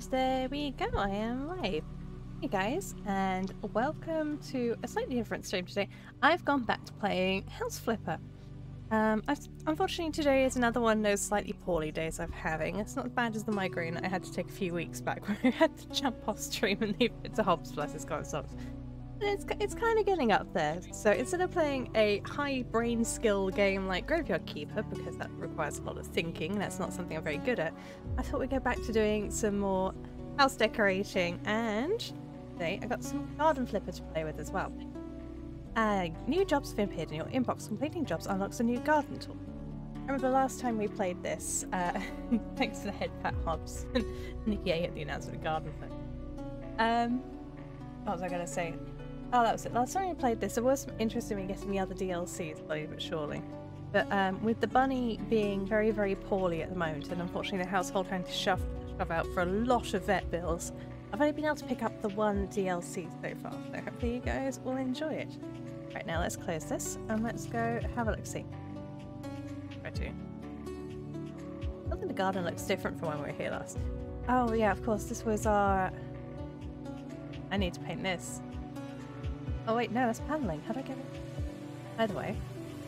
there we go, I am live. Hey guys, and welcome to a slightly different stream today. I've gone back to playing House Flipper. Unfortunately today is another one of those slightly poorly days I'm having. It's not as bad as the migraine I had to take a few weeks back where I had to jump off stream and leave it to Hobbs, bless his kind socks. It's kind of getting up there. So instead of playing a high brain skill game like Graveyard Keeper, because that requires a lot of thinking, and that's not something I'm very good at, I thought we'd go back to doing some more house decorating, and today I got some Garden Flipper to play with as well. New jobs have appeared in your inbox. Completing jobs unlocks a new garden tool. I remember last time we played this, thanks to the head pat Hobbs and Nikki A at the announcement of Garden Flipper. What was I going to say? Oh, that was it. Last time we played this, I was interested in getting the other DLCs, slowly but surely. But with the bunny being very, very poorly at the moment, and unfortunately the household having to shove out for a lot of vet bills, I've only been able to pick up the one DLC so far. So hopefully you guys will enjoy it. Right, now let's close this and let's go have a look-see. Try to. I don't think the garden looks different from when we were here last. Oh yeah, of course, this was our... I need to paint this. Oh wait, no, that's paneling. How do I get it? By the way,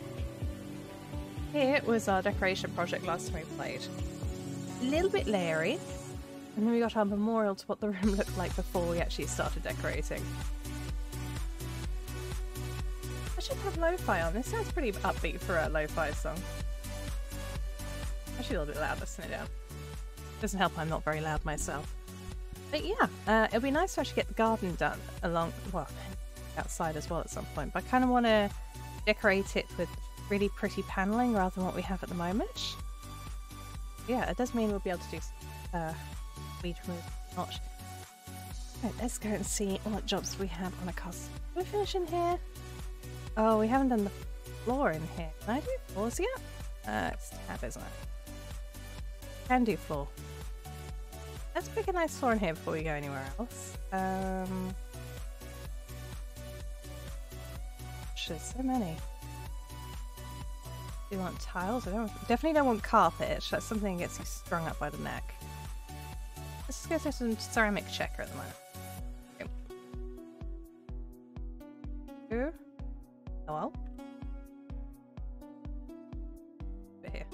here was our decoration project last time we played. A little bit leery, and then we got our memorial to what the room looked like before we actually started decorating. I should have lo-fi on. This sounds pretty upbeat for a lo-fi song. Actually a little bit loud, let's turn it down. Doesn't help I'm not very loud myself. But yeah, it'll be nice to actually get the garden done along, well, outside as well at some point. But I kind of want to decorate it with really pretty paneling rather than what we have at the moment. Yeah, it does mean we'll be able to do weed removal. Not. Right, let's go and see what jobs we have on a cost. Can we finish in here? Oh, we haven't done the floor in here. Can I do floors yet? It's tab, isn't it? Can do floor. Let's pick a nice floor in here before we go anywhere else. There's so many. Do you want tiles? Definitely don't want carpet. That's something that gets you strung up by the neck. Let's go through some ceramic checker at the moment. Okay. Ooh. Hello? Over here.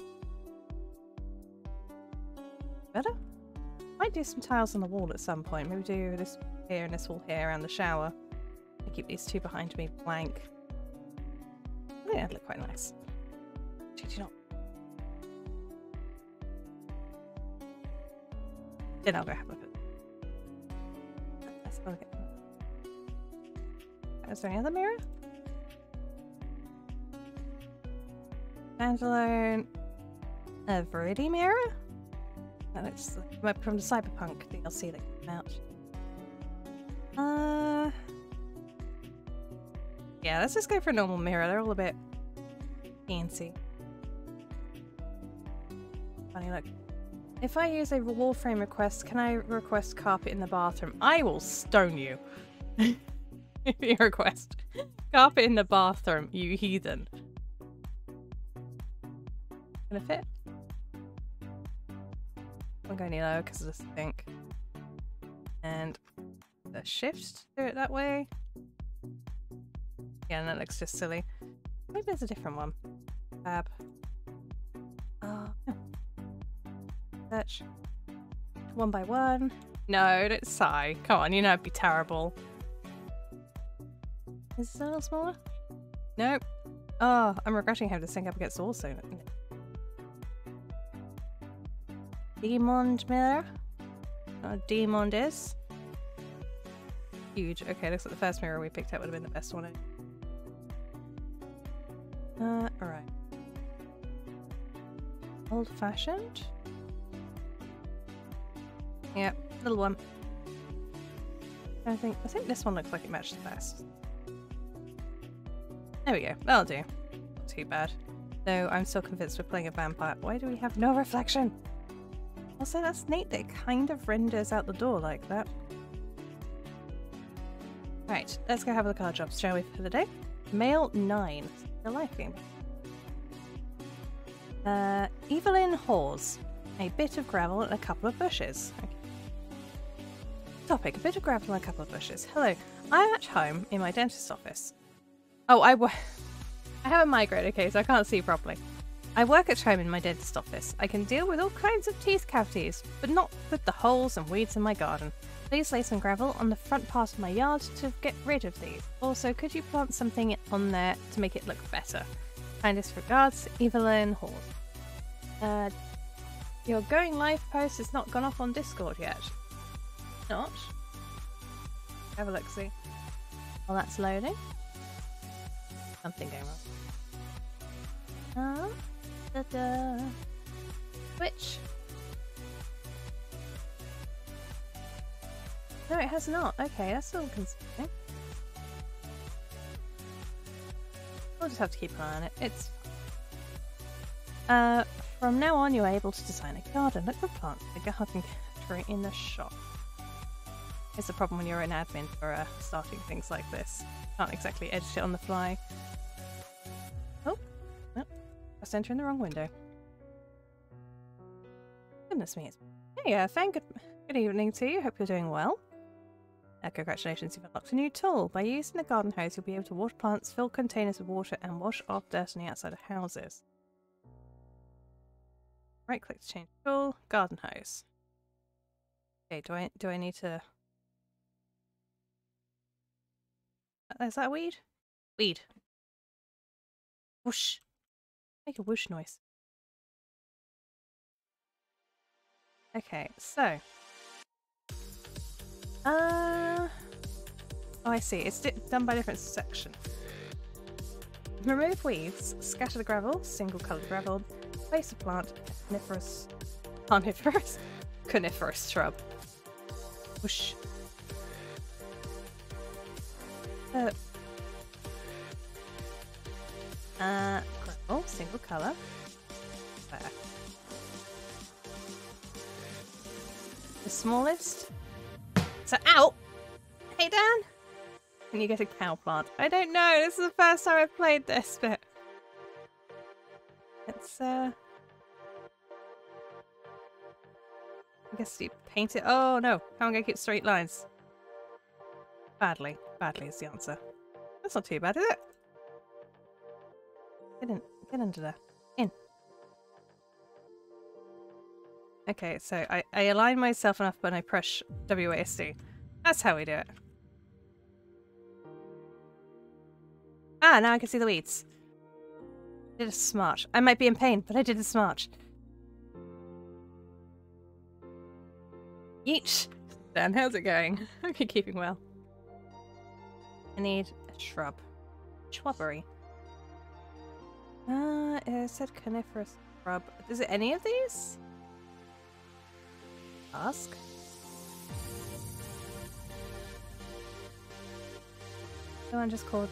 Better? Might do some tiles on the wall at some point. Maybe do this here and this wall here around the shower. I keep these two behind me blank. Yeah, it'd look quite nice. Did you not? Then I'll go have a look at it. Let's go look at it. Is there any other mirror? Standalone. A Verity mirror? That looks like from the Cyberpunk DLC that came out. Yeah, let's just go for a normal mirror. They're all a bit fancy. Funny look. If I use a wall frame request, can I request carpet in the bathroom? I will stone you. If you request carpet in the bathroom, you heathen. Gonna fit? I'm going low because of this thing. And the shift to do it that way. Yeah, and that looks just silly. Maybe there's a different one. Fab. Search. One by one. No, don't sigh. Come on, you know it'd be terrible. Is this a little smaller? Nope. Oh, I'm regretting having to sync up against the wall soon. Demond mirror. Demond is. Huge. Okay, looks like the first mirror we picked up would have been the best one. Alright. Old fashioned? Yep, little one. I think this one looks like it matched the best. There we go, that'll do. Not too bad. Though I'm still convinced we're playing a vampire. Why do we have no reflection? Also, that's neat that it kind of renders out the door like that. Right, let's go have a look at our jobs, shall we, for the day? Male 9. Still liking. Evelyn Hawes. A bit of gravel and a couple of bushes. Okay. Topic, a bit of gravel and a couple of bushes. Hello, I'm at home in my dentist's office. Oh, I have a migraine, okay, so I can't see properly. I work at home in my dentist's office. I can deal with all kinds of teeth cavities, but not with the holes and weeds in my garden. Please lay some gravel on the front part of my yard to get rid of these. Also, could you plant something on there to make it look better? Kindest regards, Evelyn Hall. Your going live post has not gone off on Discord yet. Not? Have a look, see. While that's loading. Something going wrong. Switch. No, it has not. Okay, that's all concerning. We'll just have to keep an eye on it. It's from now on, you're able to design a garden. Look for plants, the garden category in the shop. It's the problem when you're an admin for starting things like this. Can't exactly edit it on the fly. Oh, no, I was entering the wrong window. Goodness me. Hey, Fang, good evening to you. Hope you're doing well. Congratulations, you've unlocked a new tool. By using the garden hose, you'll be able to water plants, fill containers with water, and wash off dirt on the outside of houses. Right click to change tool. Garden hose. Okay, do I need to... Is that a weed? Weed. Whoosh. Make a whoosh noise. Okay, so... Oh, I see. It's done by different section. Remove weeds, scatter the gravel, single coloured gravel, place a plant, coniferous shrub. Whoosh. Gravel, single colour. There. The smallest. So, ow! Hey, Dan! Can you get a cow plant? I don't know. This is the first time I've played this bit. It's, I guess you paint it. Oh, no. How am I going to keep straight lines? Badly. Badly is the answer. That's not too bad, is it? Get in. Get under there. In. Okay, so I align myself enough when I press WASD. That's how we do it. Ah, now I can see the weeds. I did it smart. I might be in pain, but I did it smart. Yeesh. Dan, how's it going? Hope you're keeping well. I need a shrub. Shrubbery. It said coniferous shrub. Is it any of these? Ask. The one just called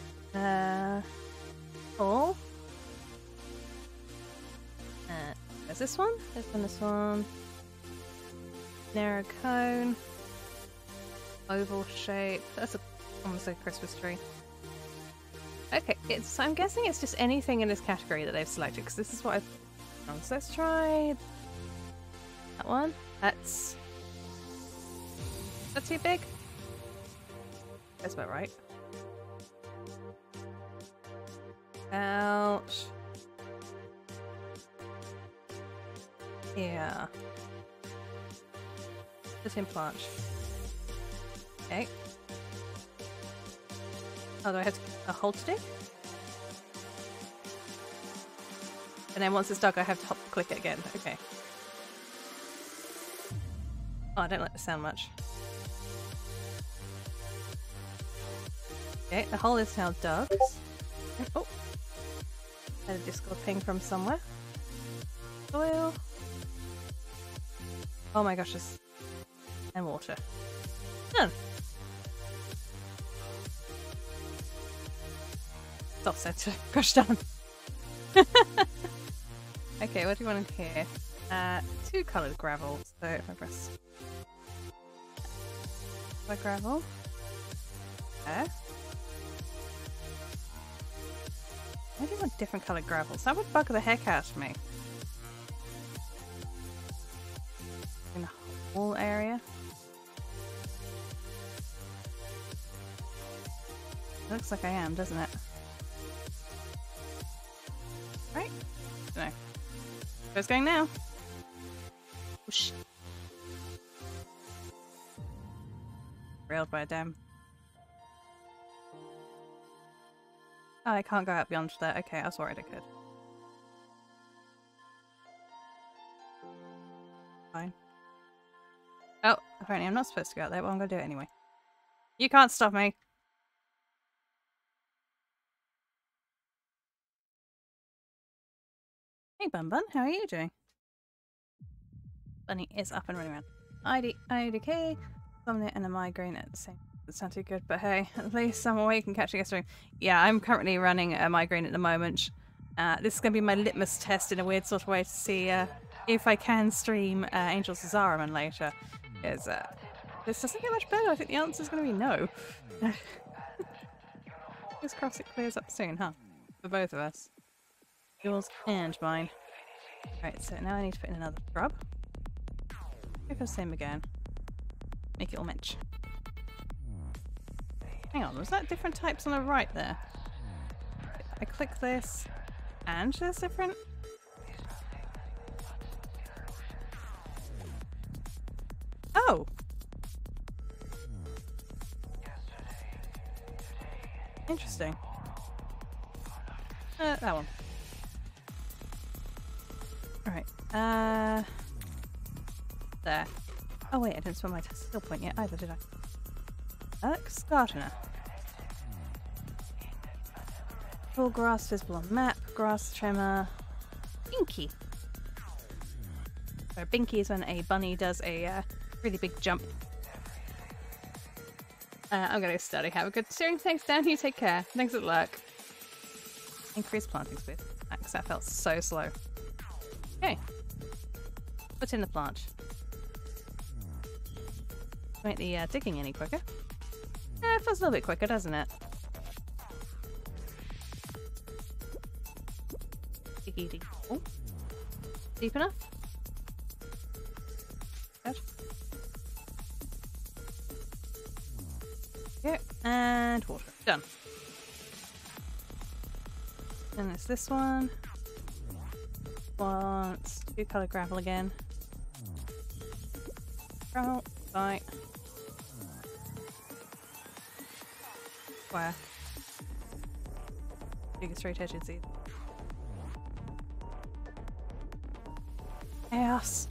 Paul. There's this one. This one. Narrow cone. Oval shape. That's almost like a Christmas tree. Okay, so I'm guessing it's just anything in this category that they've selected, because this is what I've done. So let's try that one. That's too big? That's about right. Ouch. Yeah. Just implant. Okay. Oh, do I have to hold stick? And then once it's stuck, I have to click it again. Okay. Oh, I don't like the sound much. Okay, the hole is now dug. Oh! Had a Discord ping from somewhere. Soil. Oh my gosh, this... And water. Done. It's offset to crush down. Okay, what do you want in here? 2 coloured gravel. So if I press my gravel. There. I do want different coloured gravels. That would bug the heck out of me. In the whole area. Looks like I am, doesn't it? Right? No. Where's going now? Whoosh. Railed by a dam. Oh, I can't go out beyond that. Okay, I was worried I could. Fine. Oh, apparently I'm not supposed to go out there, but I'm gonna do it anyway. You can't stop me. Hey Bun Bun, how are you doing? Bunny is up and running around. IDK, Somnia and a migraine at the same. It's not too good, but hey, at least I'm awake and catching a stream. Yeah, I'm currently running a migraine at the moment. This is going to be my litmus test in a weird sort of way to see if I can stream Angels of Zariman later. Because this doesn't get much better. I think the answer is going to be no. Fingers crossed it clears up soon, huh? For both of us. Yours and mine. Right, so now I need to put in another shrub. Go for the same again. Make it all match. Hang on, was that different types on the right there? I click this, and there's different? Oh! Interesting. That one. Alright, there. Oh wait, I didn't spell my skill point yet either, did I? Alex Gardner. Full grass visible on map, grass trimmer, Binky. So Binky is when a bunny does a really big jump. I'm going to study. Have a good steering. Thanks, Dan. You take care. Thanks at luck. Increase planting speed. Thanks, that felt so slow. Okay. Put in the plant. Make the digging any quicker. It feels a little bit quicker, doesn't it? Oh. Deep enough? Good. Okay, and water. Done. And it's this one. Wants 2-color gravel again. Gravel, right. Square. Biggest straight edge seed. Chaos.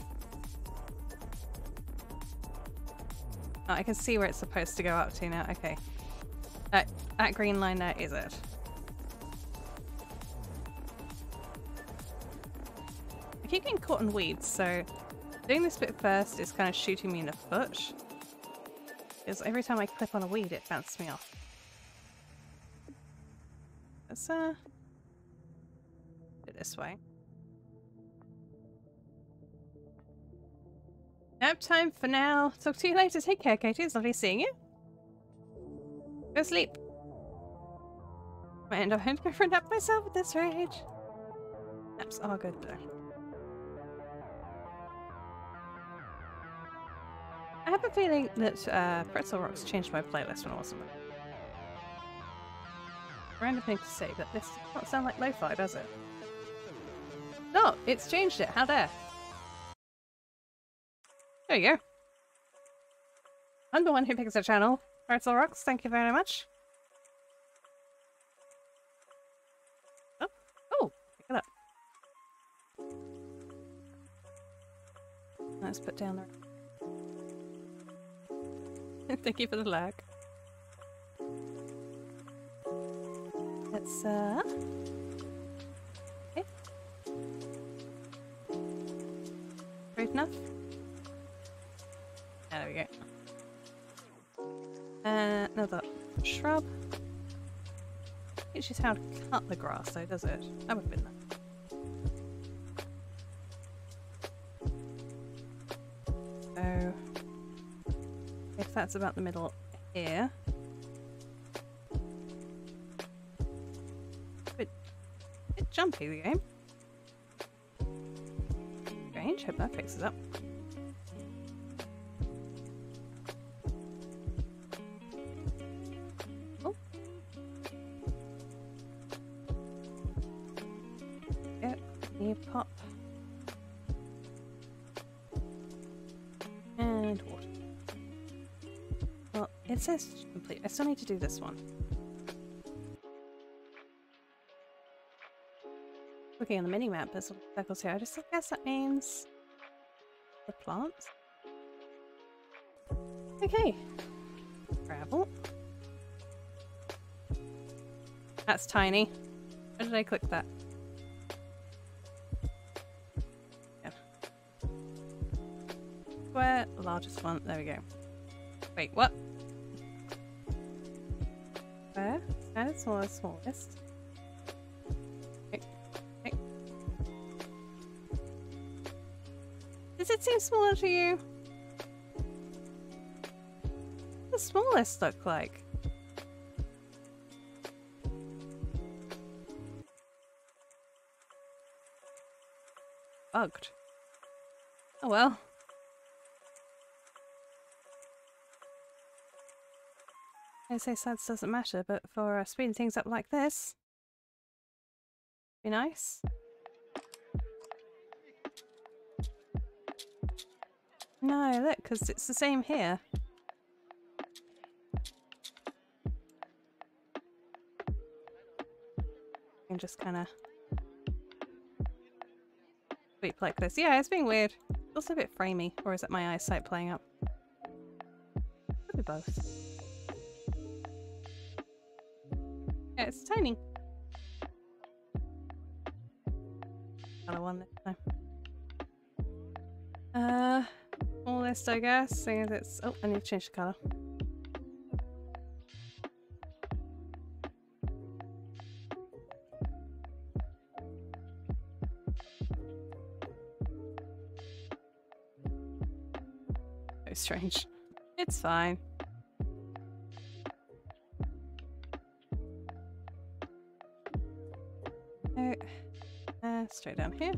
Oh, I can see where it's supposed to go up to now. Okay. That green line there is it. I keep getting caught in weeds, so doing this bit first is kind of shooting me in the foot. Because every time I clip on a weed, it bounces me off. Let's do it this way. Nap time for now. Talk to you later. Take care, Katie. It's lovely seeing you. Go sleep. Might end up having to go for a nap myself at this rage. Naps are good though. I have a feeling that Pretzel Rocks changed my playlist when I wasn't. Random thing to say, but this does not sound like lo-fi, does it? No, it's changed it. How dare? There you go. I'm the one who picks the channel. Pretzel Rocks, thank you very much. Oh, pick it up. Let's put down there. Thank you for the lag. Let's okay. Great enough. There we go. Another shrub. Teaches how to cut the grass though, does it? That would have been nice. So if that's about the middle here. Bit jumpy the game. Strange, hope that fixes up. And water. Well, it says complete. I still need to do this one. Looking on the mini-map, there's little circles here. I just guess that means the plants. Okay. Gravel. That's tiny. Why did I click that? Yeah. Square, largest one. There we go. Wait, what? Where? That's smallest. Okay. Okay. Does it seem smaller to you? What does the smallest look like? Bugged. Oh well. I say size doesn't matter, but for speeding things up like this, be nice. No, look, because it's the same here. You can just kind of sweep like this. Yeah, it's being weird. It's also a bit framey, or is it my eyesight playing up? Could be both. Yeah, it's tiny. Another one this time. Smallest, I guess, seeing as it's... Oh, I need to change the colour. Very strange. It's fine. Straight down here.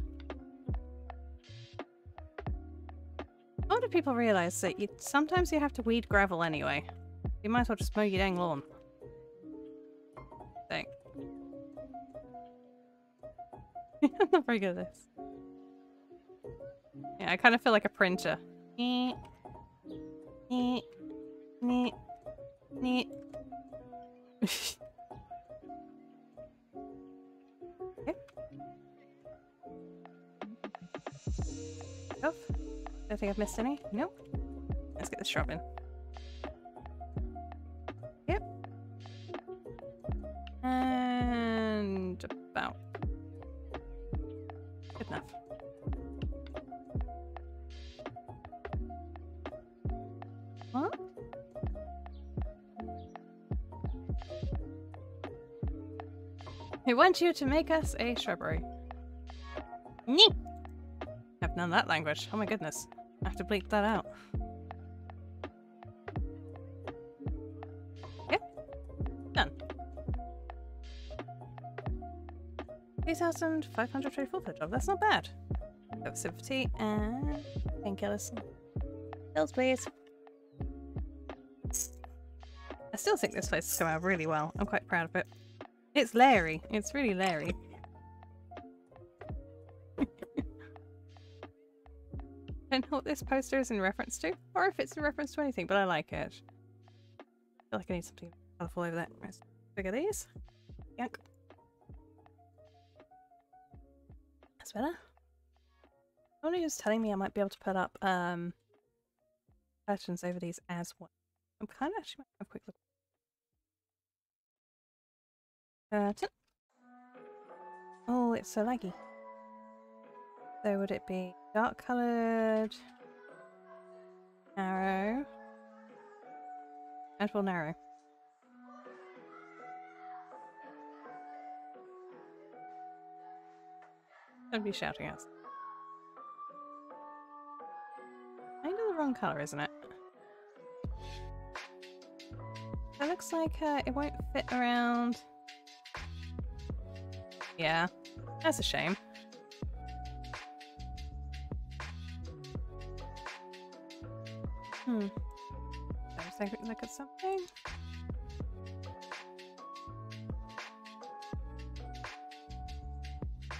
I wonder if people realise that sometimes you have to weed gravel anyway. You might as well just mow your dang lawn. Dang. I'm not very good at this. Yeah, I kind of feel like a printer. Neat. Neat. Neat. Neat. Don't think I've missed any. Nope. Let's get this shrub in. Yep. And about. Good enough. What? We want you to make us a shrubbery. Nee! I've none of that language. Oh my goodness. I have to bleep that out. Yep. Done. 2,524 per job. That's not bad. Got sympathy and painkillers. Pills, please. I still think this place has come out really well. I'm quite proud of it. It's Larry. It's really Larry. I don't know what this poster is in reference to, or if it's in reference to anything, but I like it. I feel like I need something colourful over there. Let's figure these. Yank. That's better. Somebody was telling me I might be able to put up curtains over these as well. I'm kind of actually might have a quick look. Curtain. Oh, it's so laggy. So would it be dark coloured, narrow, and well narrow. Don't be shouting at us. Kind of the wrong colour, isn't it? It looks like it won't fit around. Yeah, that's a shame. Let's take a look at something.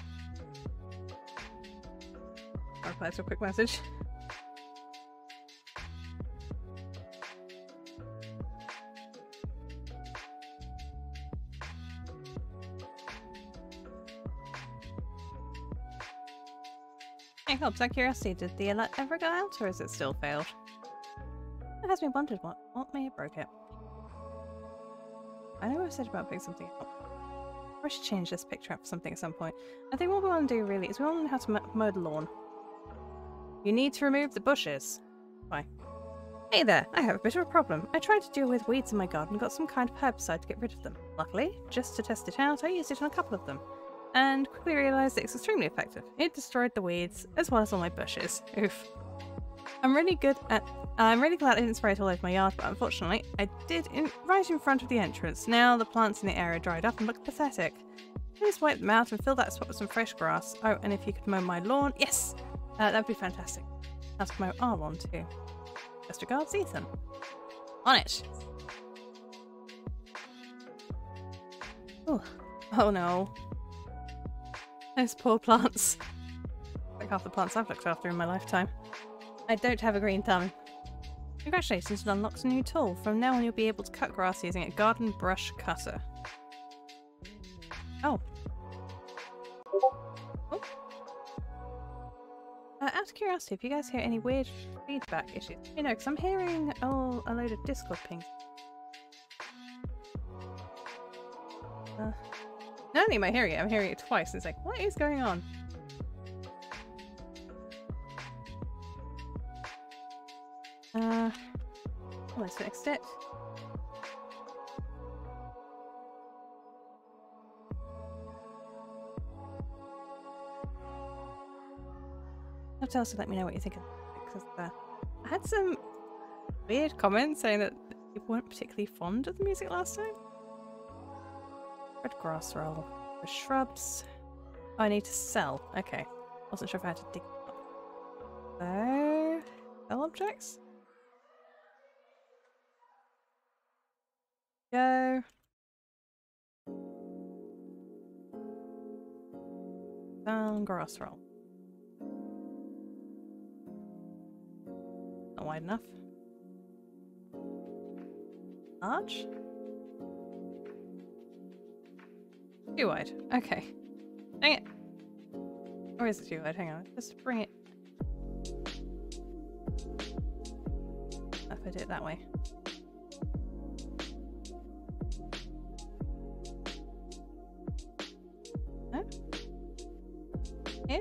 I'll reply to a quick message. Hey, helps out curiosity. Did the alert ever go out, or is it still failed? It has been wondered what may have broke it. I know I said about putting something out. I should change this picture up for something at some point. I think what we want to do really is we want to know how to mow the lawn. You need to remove the bushes. Why? Hey there, I have a bit of a problem. I tried to deal with weeds in my garden and got some kind of herbicide to get rid of them. Luckily, just to test it out, I used it on a couple of them. And quickly realised that it's extremely effective. It destroyed the weeds, as well as all my bushes. Oof. I'm really glad I didn't spray it all over my yard, but unfortunately, I did right in front of the entrance. Now the plants in the area dried up and look pathetic. Please wipe them out and fill that spot with some fresh grass. Oh, and if you could mow my lawn, yes! That'd be fantastic. Have to mow our lawn too. Best regards, Ethan. On it! Ooh. Oh no. Those poor plants. Like half the plants I've looked after in my lifetime. I don't have a green thumb. Congratulations, you unlocked a new tool. From now on you'll be able to cut grass using a garden brush cutter. Oh. Oh. Out of curiosity, if you guys hear any weird feedback issues, you know, because I'm hearing a load of Discord pings. Not only am I hearing it, I'm hearing it twice. It's like, what is going on? Let's fix it. Have to also let me know what you think of it, because I had some weird comments saying that people weren't particularly fond of the music last time. Red grass roll. The shrubs. Oh, I need to sell. Okay. Wasn't sure if I had to dig them up. So, sell objects? Go. Down grass roll. Not wide enough. Large? Too wide. Okay. Dang it. Or is it too wide? Hang on. Just bring it. If I do it that way. No? Here?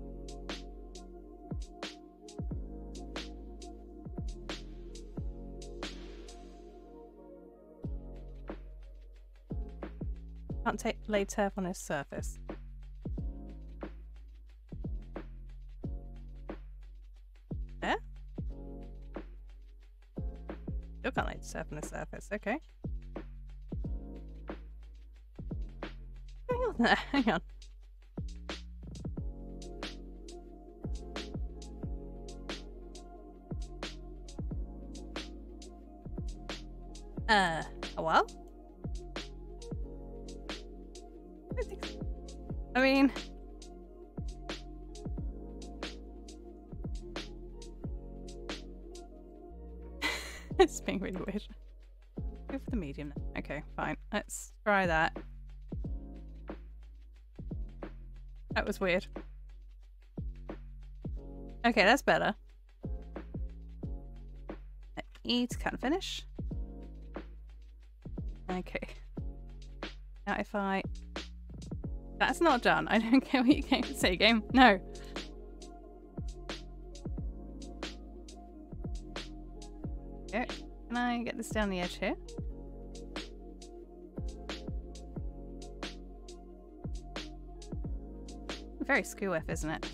Can't lay turf on his surface. Yeah? Still can't lay turf on his surface, okay. Hang on there, hang on. Well? I don't think so. I mean... it's being really weird. Go for the medium now. Okay, fine. Let's try that. That was weird. Okay, that's better. E to cut and finish. Okay. Now if I... That's not done. I don't care what you came to say, game. No. Okay. Can I get this down the edge here? Very skew-F, isn't it?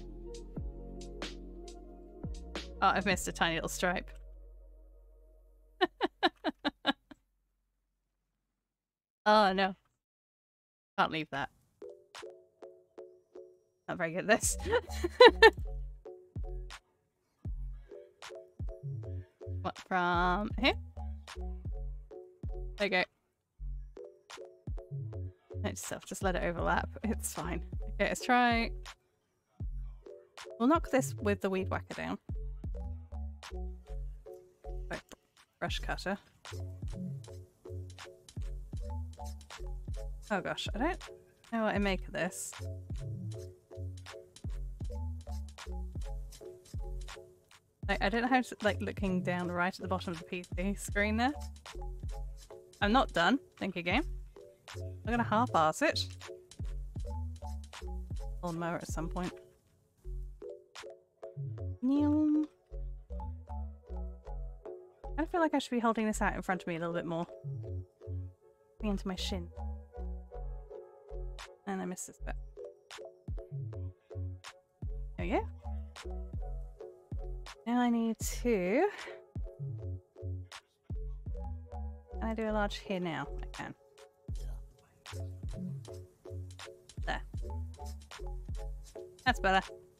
Oh, I've missed a tiny little stripe. Oh, no. Can't leave that. Not very good at this. What, from here? There you go. Just let it overlap. It's fine. Okay, let's try... We'll knock this with the weed whacker down. Right, brush cutter. Oh gosh, I don't know what I make of this. I don't know how to, like, looking down right at the bottom of the PC screen there. I'm not done. Thank you, game. I'm gonna half-ass it. Lawnmower at some point. Neum. I feel like I should be holding this out in front of me a little bit more. Into my shin. And I missed this bit. There we go. Now I need to... Can I do a large here now? I can. There. That's better.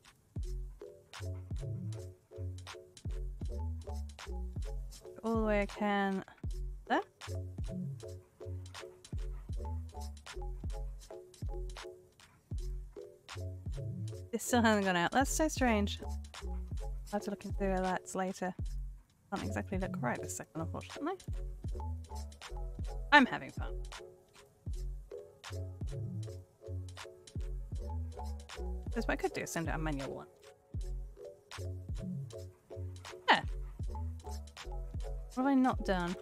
All the way I can. There. This still hasn't gone out. That's so strange. I'll have to look into alerts later. Can't exactly look right this second, unfortunately. I'm having fun. That's what I could do, send out a manual one. Yeah. What have I not done?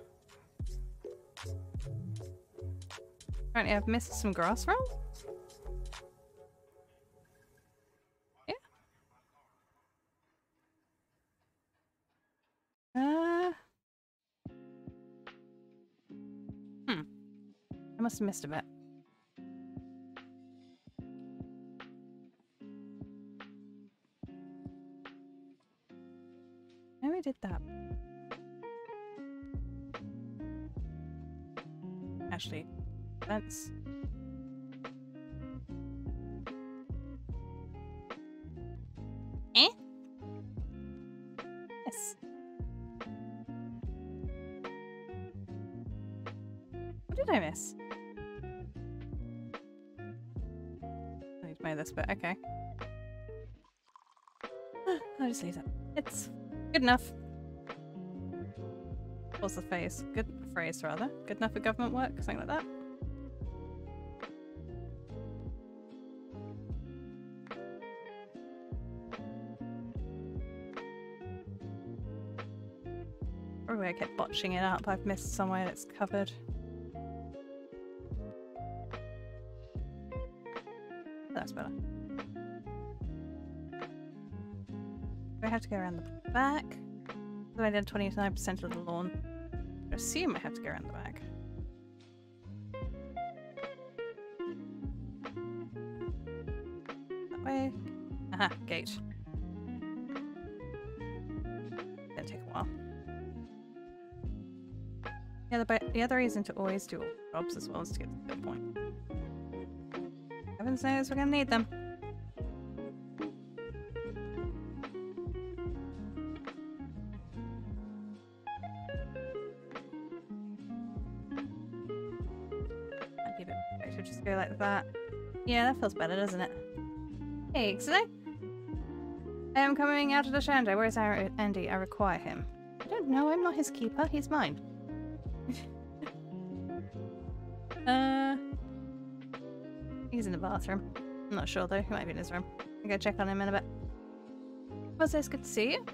Apparently I've missed some grass roll. Yeah. I must have missed a bit. Maybe I did that. Actually, that's... Eh? Yes. What did I miss? I need to mow this bit, okay. I'll just leave that. It's good enough. What's the phrase? Good phrase, rather. Good enough for government work? Something like that. Probably I kept botching it up. I've missed somewhere that's covered. That's better. Do I have to go around the back? So I did 29% of the lawn. I assume I have to go around the back. That way. Aha, gate. Gonna take a while. Yeah, the other reason to always do all jobs as well is to get to the good point. Heavens knows we're gonna need them. I should just go like that. Yeah, that feels better, doesn't it? Hey, Ixnay. I am coming out of the Shanda. Where's our Andy? I require him. I don't know, I'm not his keeper, he's mine. He's in the bathroom. I'm not sure though, he might be in his room. I'll go check on him in a bit. Well, so it's good to see you.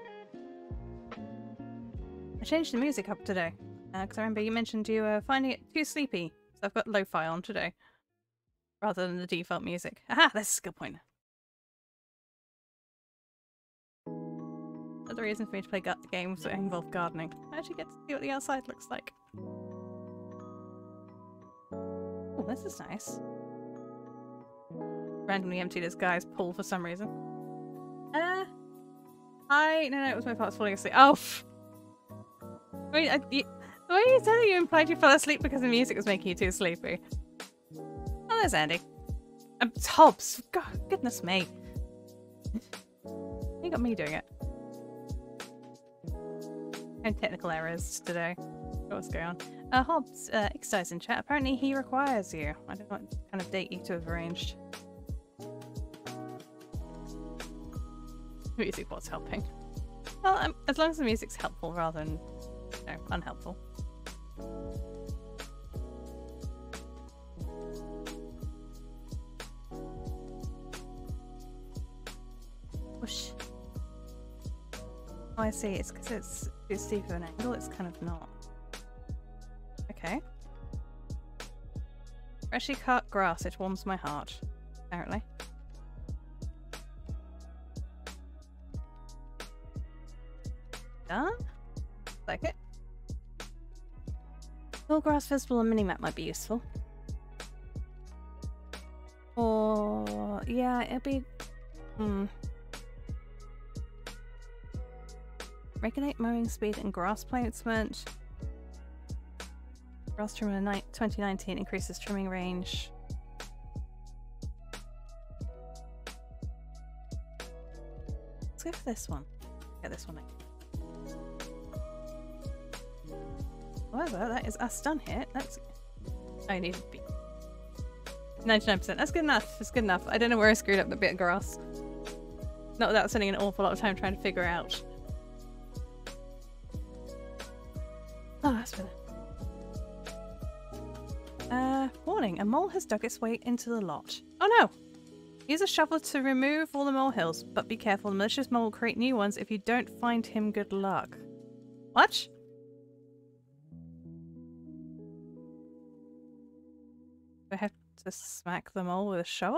I changed the music up today. Because I remember you mentioned you were finding it too sleepy. So I've got lo-fi on today. Rather than the default music. Aha, that's a good point. Another reason for me to play games that involve gardening. I actually get to see what the outside looks like. Oh, this is nice. Randomly emptied this guy's pool for some reason. No, it was my parts falling asleep. Oh! I mean, the way you said it, you implied you fell asleep because the music was making you too sleepy. Oh, there's Andy. Hobbs! God, goodness me. You got me doing it. And technical errors today. What's going on? Hobbs, Ixtai's in chat. Apparently he requires you. I don't know what kind of date you two have arranged. Music was helping. Well, as long as the music's helpful rather than, you know, unhelpful. Whoosh. Oh, I see. It's because it's too steep of an angle. It's kind of not. Okay. Freshly cut grass. It warms my heart. Apparently. Done? Like it. Tall grass visible on minimap might be useful. Or yeah, it'll be. Regulate mowing speed and grass placement. Grass trimmer 2019 increases trimming range. Let's go for this one. Get this one. However, that is us done here. That's. I need to be 99%. That's good enough. That's good enough. I don't know where I screwed up the bit of grass. Not without spending an awful lot of time trying to figure out. Oh, that's better. Warning. A mole has dug its way into the lot. Oh no! Use a shovel to remove all the molehills, but be careful. The malicious mole will create new ones if you don't find him. Good luck. What? Do I have to smack the mole with a shovel?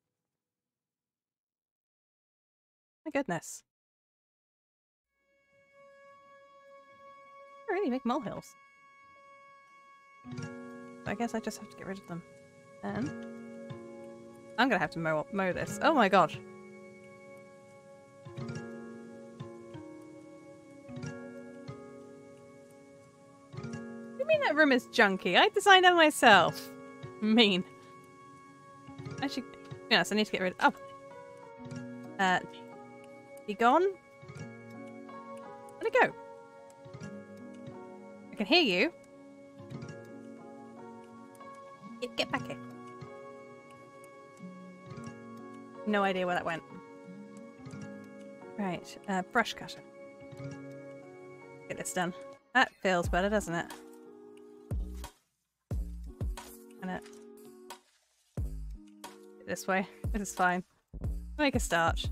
My goodness. I really make molehills. I guess I just have to get rid of them. And I'm gonna have to mow this. Oh my god. What do you mean that room is junky? I designed it myself. Mean. Actually, yes, I need to get rid of. Oh. Be gone? Where'd it go? I can hear you. Get back here. No idea where that went. Right, brush cutter. Get this done. That feels better, doesn't it? And it. This way. This is fine. Make a start.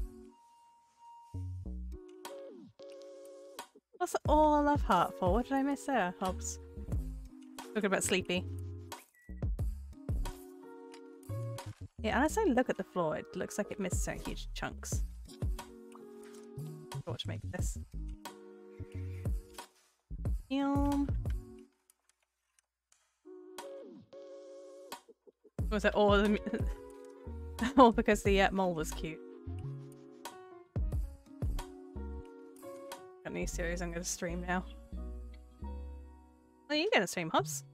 What's all I love heart for? What did I miss there, Hobbs? Talking about Sleepy. Yeah, and as I look at the floor, it looks like it missed so huge chunks. What to make this? Was it all the all because the mole was cute? Got a new series I'm going to stream now. Well, you going to stream, Hobbs?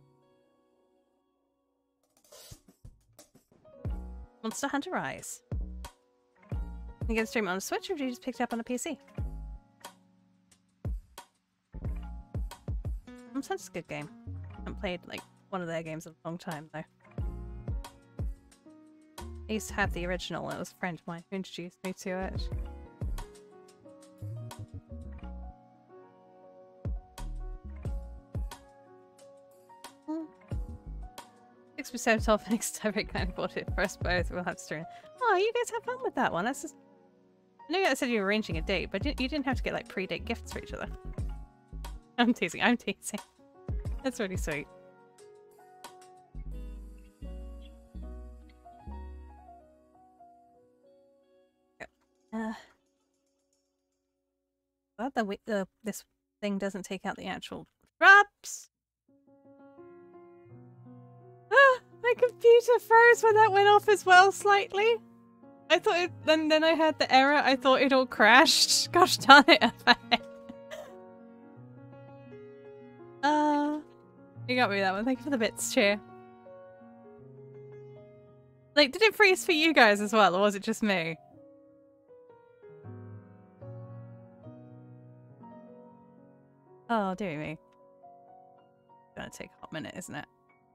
Monster Hunter Rise. You going to stream it on a Switch, or did you just pick it up on a PC? Monster Hunter's a good game. I haven't played like one of their games in a long time though. I used to have the original, and it was a friend of mine who introduced me to it. 6% off next time I kind of bought it for us both. We'll have to stream. Oh, you guys have fun with that one. That's just... I know you said you were arranging a date, but you didn't have to get like pre-date gifts for each other. I'm teasing. I'm teasing. That's really sweet. Glad that this thing doesn't take out the actual traps. My computer froze when that went off as well, slightly. I thought it, then I had the error. I thought it all crashed. Gosh darn it! You got me that one. Thank you for the bits, cheer. Like, did it freeze for you guys as well, or was it just me? Oh, dear me. It's gonna take a hot minute, isn't it?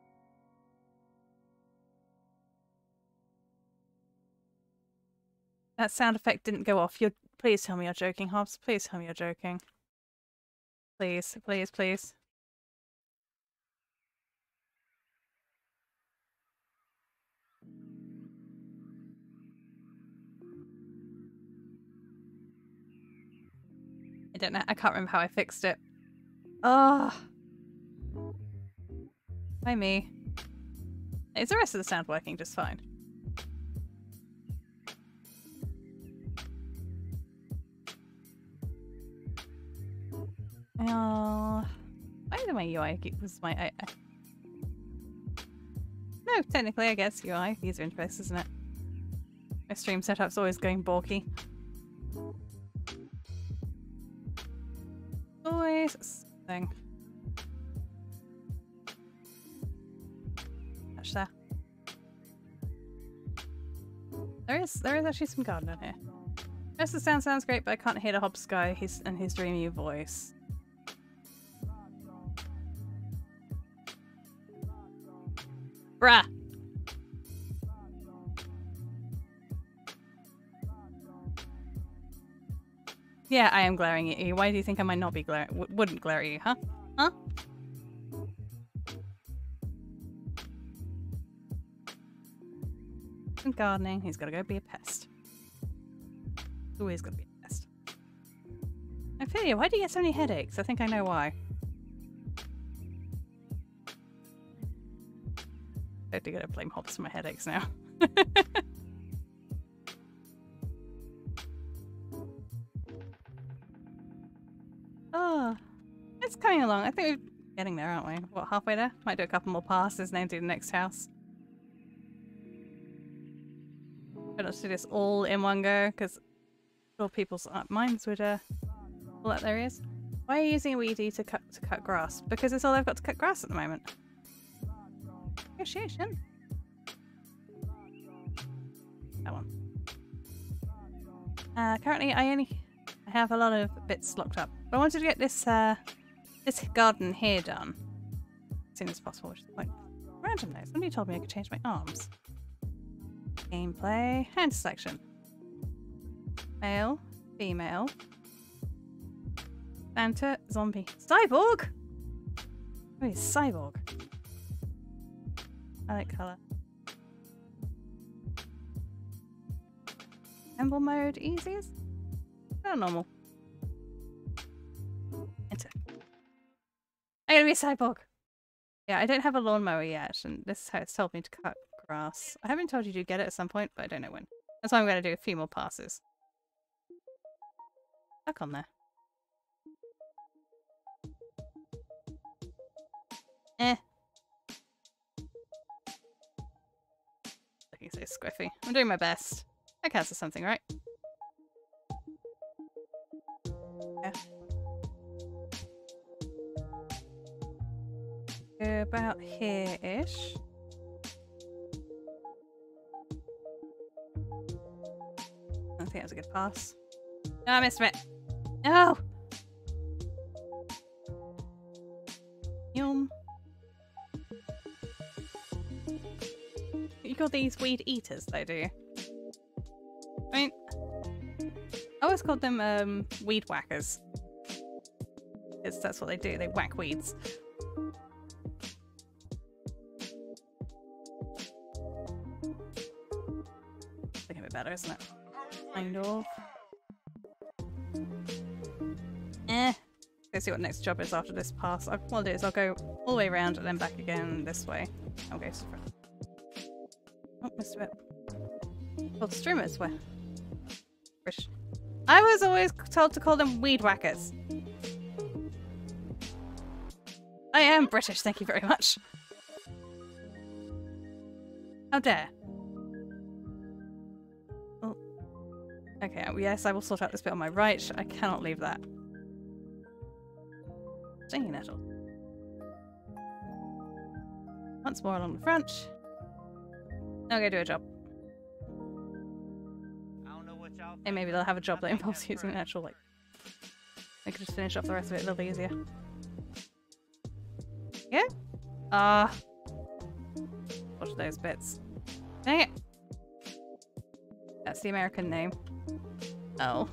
That sound effect didn't go off. Please tell me you're joking, Hobbs. Please tell me you're joking. Please, please, please. It don't know. I can't remember how I fixed it. Oh. Why me? Is the rest of the sound working just fine? Oh. Why did my UI was my... No, technically, I guess UI. User interface, isn't it? My stream setup's always going balky. Always something. Touch there. There is actually some garden in here. The rest of the sound sounds great, but I can't hear the Hobsky and his dreamy voice. Bruh! Yeah, I am glaring at you. Why do you think I might not be wouldn't glare at you, huh? Huh? And gardening, he's gotta go be a pest. Always gotta be a pest. Ophelia, why do you get so many headaches? I think I know why. I do gotta blame Hobbs for my headaches now. Oh, it's coming along. I think we're getting there, aren't we? What, halfway there? Might do a couple more passes and then do the next house. Try not to do this all in one go, because sure people's minds would pull out their ears. Why are you using a weedy to cut grass? Because it's all I've got to cut grass at the moment. Negotiation. That one. Currently, I have a lot of bits locked up. But I wanted to get this this garden here done as soon as possible, which is quite random though. Somebody told me I could change my arms. Gameplay, hand selection. Male, female. Santa, zombie. Cyborg! Oh, he's cyborg. I like colour. Assemble mode, easiest? No, normal. Enter. I'm gonna be a cyborg! Yeah, I don't have a lawnmower yet, and this is how it's told me to cut grass. I haven't told you to get it at some point, but I don't know when. That's why I'm gonna do a few more passes. Back on there. Eh. Looking so squiffy. I'm doing my best. That counts as something, right? Yeah. About here-ish. I think that was a good pass. No, I missed it. No! Yum. You call these weed eaters, though, do you? I mean, I always called them weed whackers. Because that's what they do, they whack weeds. It's looking a bit better, isn't it? Kind of. Let's see what next job is after this pass. What I'll do is I'll go all the way around and then back again this way. I'll go straight. Oh, missed a bit. Well, the streamers were British. I was always told to call them weed whackers. I am British, thank you very much. How dare. Oh. Okay, yes, I will sort out this bit on my right. I cannot leave that. Stinging nettle. Once more along the front. Now go do a job. And maybe they'll have a job that involves using an actual, like... They could just finish off the rest of it a little bit easier. Yeah? Watch those bits. Dang it! That's the American name. Oh.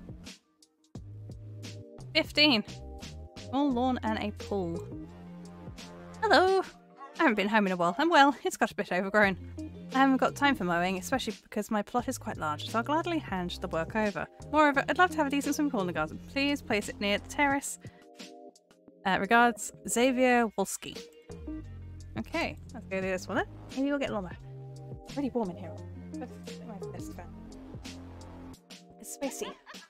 15! Small lawn and a pool. Hello! I haven't been home in a while. I'm well. It's got a bit overgrown. I haven't got time for mowing, especially because my plot is quite large, so I'll gladly hand the work over. Moreover, I'd love to have a decent swimming pool in the garden. Please place it near the terrace. Regards, Xavier Wolski. Okay, let's go do this one then. Maybe we'll get lawnmower. It's really warm in here. It's spacey.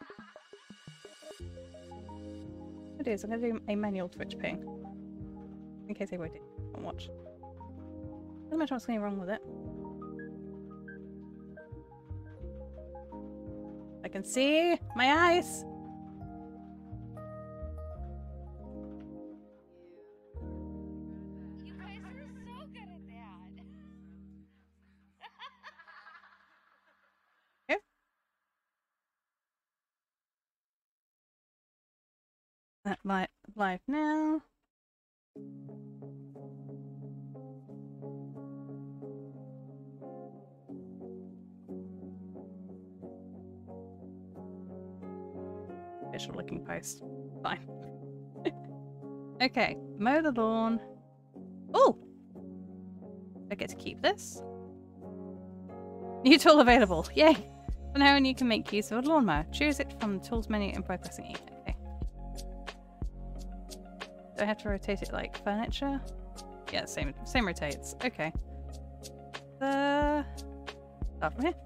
What it is, I'm going to do a manual Twitch ping. In case anybody didn't watch. Doesn't matter what's going wrong with it. I can see my eyes. You guys are so good at that. Okay. Live now. Visual looking post. Fine. Okay, mow the lawn. Oh! I get to keep this. New tool available. Yay! For now, and you can make use of a lawnmower. Choose it from the tools menu and by pressing E. Okay. Do I have to rotate it like furniture? Yeah, same rotates. Okay. Start from here.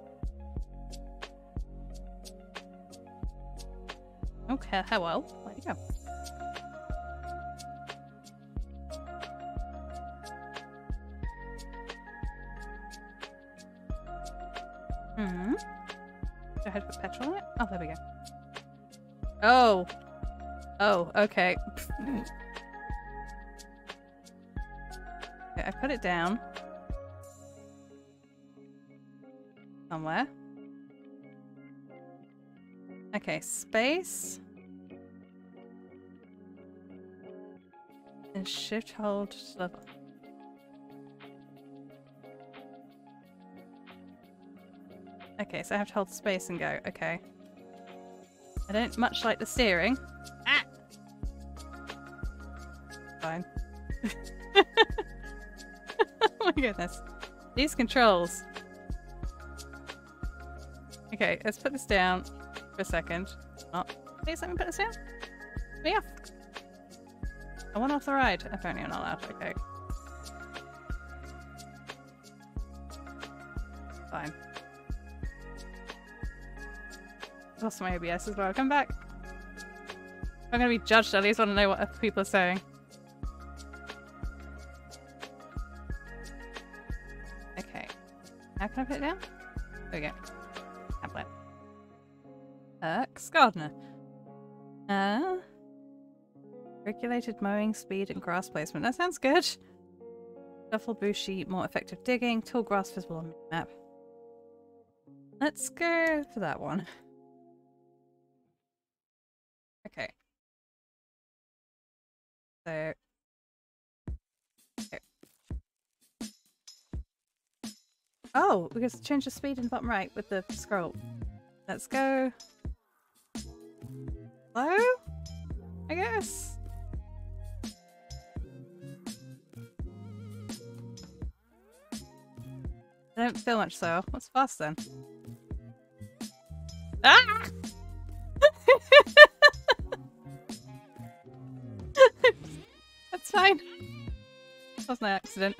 Okay, well, there you go. Hmm. Do I have to put petrol in it? Oh, there we go. Oh. Oh, okay. Okay, I put it down. Somewhere. Okay, space. And shift hold level. Okay, so I have to hold space and go. Okay. I don't much like the steering. Ah! Fine. Oh my goodness. These controls. Okay, let's put this down for a second. Oh, please let me put this down. Me off. I want off the ride. Apparently I'm not allowed. Okay. Fine. Lost my OBS as well. Come back. I'm gonna be judged. I at least want to know what other people are saying. Okay. Now can I put it down? There we go. Tablet. Erks Gardener. Regulated mowing speed and grass placement. That sounds good. Duffel bushy, more effective digging. Tall grass visible on map. Let's go for that one. Okay. So. Okay. Oh, we can change the speed in the bottom right with the scroll. Let's go. Slow? I guess. I don't feel much slower. What's fast then? Ah! That's fine. That was no accident.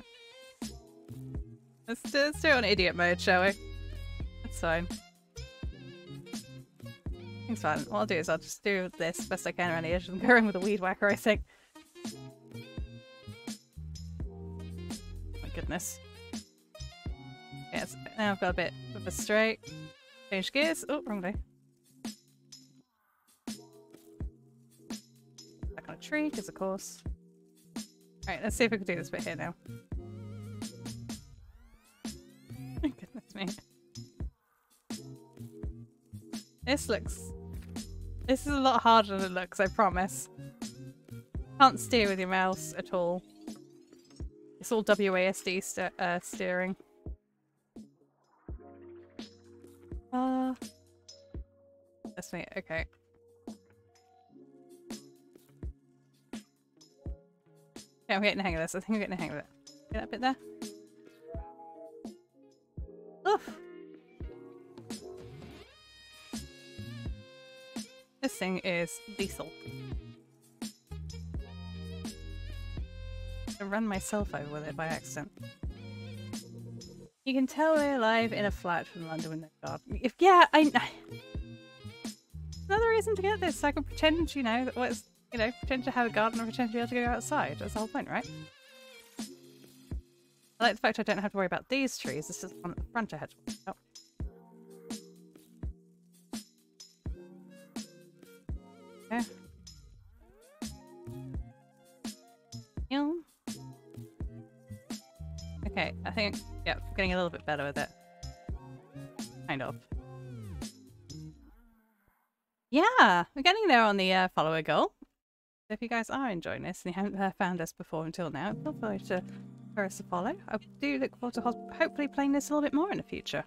Let's do it on idiot mode, shall we? That's fine. It's fine. What I'll do is I'll just do this best I can around the edge and go in with a weed whacker, I think. My goodness. Yes, now I've got a bit of a straight. Change gears. Oh, wrong day. Back on a tree, because of course. Alright, let's see if we can do this bit here now. Goodness me. This is a lot harder than it looks, I promise. Can't steer with your mouse at all. It's all WASD steering. That's me, okay. Yeah, I'm getting the hang of this. I think I'm getting the hang of it. Get that bit there? This thing is lethal. I run myself over with it by accident. You can tell we're alive in a flat from London with no garden. Yeah, another reason to get this, so I can pretend, you know, pretend to have a garden and pretend to be able to go outside. That's the whole point, right? I like the fact I don't have to worry about these trees. This is one at the front I had to worry about. Okay. Yeah. Okay, I think, yeah, I'm getting a little bit better with it. Kind of. Yeah, we're getting there on the follower goal. So if you guys are enjoying this and you haven't found us before until now, feel free to for us to follow. I do look forward to hopefully playing this a little bit more in the future.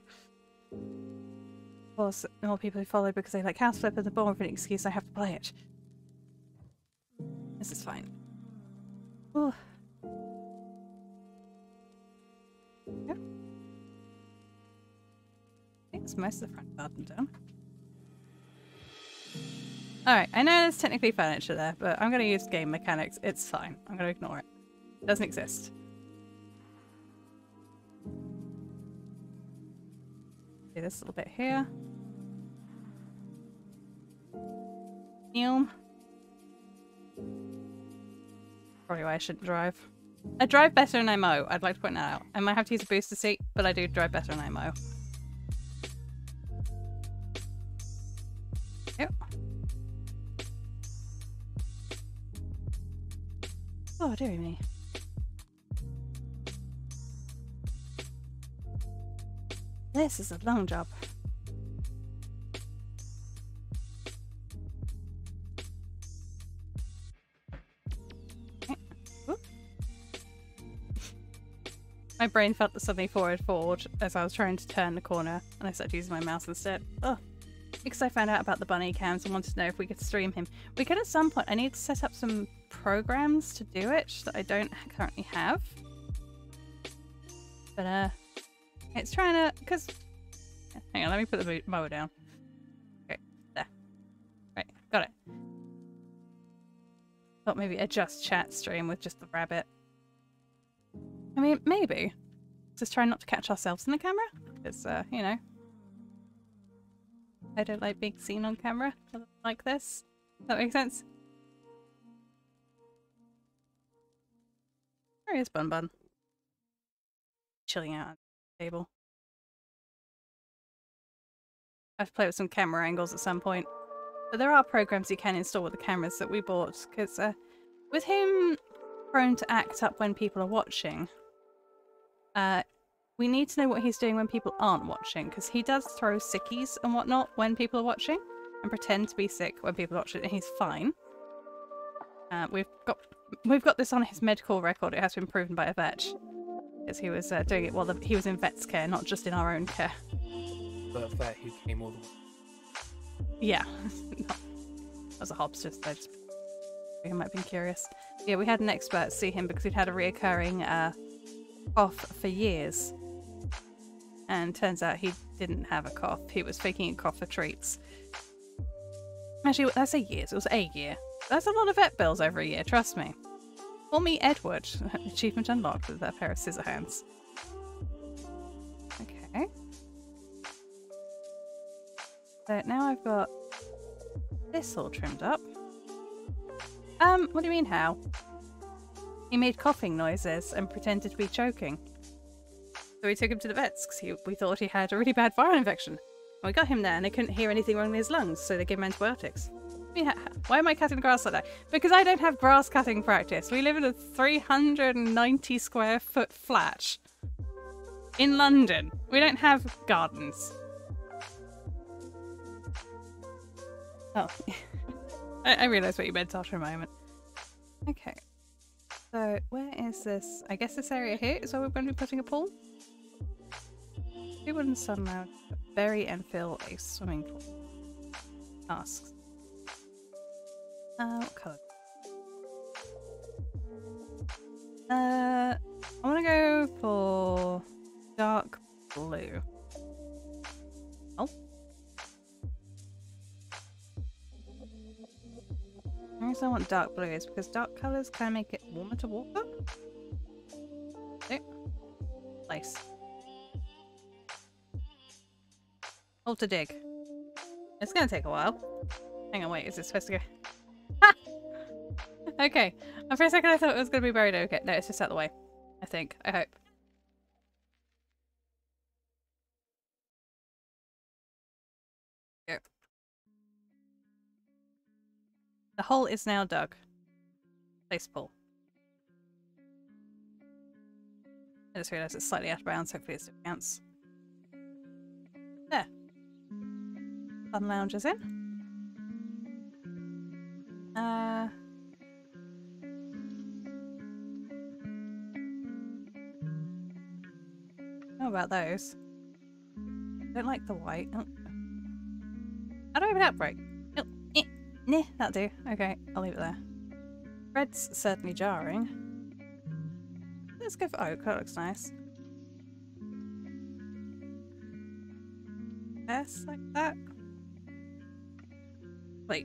Of course, the more people who follow because they like House Flipper, the more of an excuse I have to play it. This is fine. Ooh. Yep. I think it's most of the front garden done. Alright, I know there's technically furniture there, but I'm going to use game mechanics. It's fine. I'm going to ignore it. It doesn't exist. Do this little bit here. Neom. Probably why I shouldn't drive. I drive better than I mow. I'd like to point that out. I might have to use a booster seat, but I do drive better than I mow. Yep. Oh, dearie me. This is a long job. Okay. My brain felt suddenly forward as I was trying to turn the corner, and I started using my mouse instead. Oh, because I found out about the bunny cams and wanted to know if we could stream him. We could at some point. I need to set up some programs to do it that I don't currently have. But it's trying to, because hang on, let me put the mower down. Okay, there. Right, got it. Thought maybe adjust chat stream with just the rabbit. I mean, maybe. Just try not to catch ourselves in the camera. Because, you know. I don't like being seen on camera like this. Does that make sense? Where is Bun Bun? Chilling out on the table. I have to play with some camera angles at some point. But there are programs you can install with the cameras that we bought. Because with him prone to act up when people are watching, we need to know what he's doing when people aren't watching, because he does throw sickies and whatnot when people are watching, and pretend to be sick when people are watching, and he's fine. We've got this on his medical record. It has been proven by a vet, because he was doing it while he was in vet's care, not just in our own care. The vet who came all the way. Yeah, that was a hobster. So I just he might have been curious. Yeah, we had an expert see him because he'd had a reoccurring cough for years. And turns out he didn't have a cough. He was faking a cough for treats. Actually, I say years. It was a year. That's a lot of vet bills over a year, trust me. Call me Edward. Achievement unlocked with a pair of scissor hands. Okay. So now I've got this all trimmed up. What do you mean how? He made coughing noises and pretended to be choking. So we took him to the vets because we thought he had a really bad viral infection. And we got him there and they couldn't hear anything wrong with his lungs, so they gave him antibiotics. Yeah. Why am I cutting the grass like that? Because I don't have grass cutting practice. We live in a 390 square foot flat in London. We don't have gardens. Oh. I realised what you meant after a moment. Okay. So, where is this? I guess this area here is where we're going to be putting a pool. 2 wooden sun lounge, bury and fill a swimming pool. Tasks. What colour? I want to go for dark blue. Oh. reason I want dark blue is because dark colours kind of make it warmer to walk on. Okay. Place. Hold to dig. It's gonna take a while. Hang on, wait, is it supposed to go? Ha! Okay. And for a second I thought it was gonna be buried. Okay, no, it's just out of the way. I think. I hope. Go. The hole is now dug. Place pull. I just realised it's slightly out of bounds, hopefully it still counts. There. Fun lounge is in. How about those? Don't like the white. Oh. How do I have an outbreak? Oh, nah, that'll do. Okay, I'll leave it there. Red's certainly jarring. Let's go for oak, that looks nice. Yes, like that. Wait.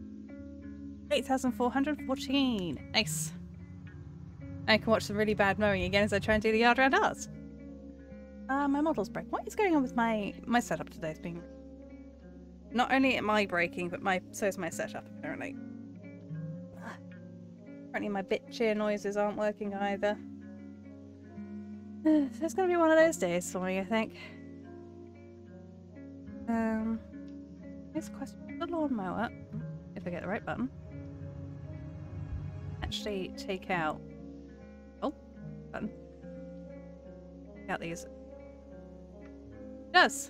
8,414. Nice. I can watch some really bad mowing again as I try and do the yard round ours. My model's break. What is going on with my setup today? It's been not only am I breaking, but so is my setup apparently. Apparently my bitchy noises aren't working either. It's gonna be one of those days for me, I think. Here's a question. The lawnmower, if I get the right button, actually take out. Oh, button. Take out these. It does.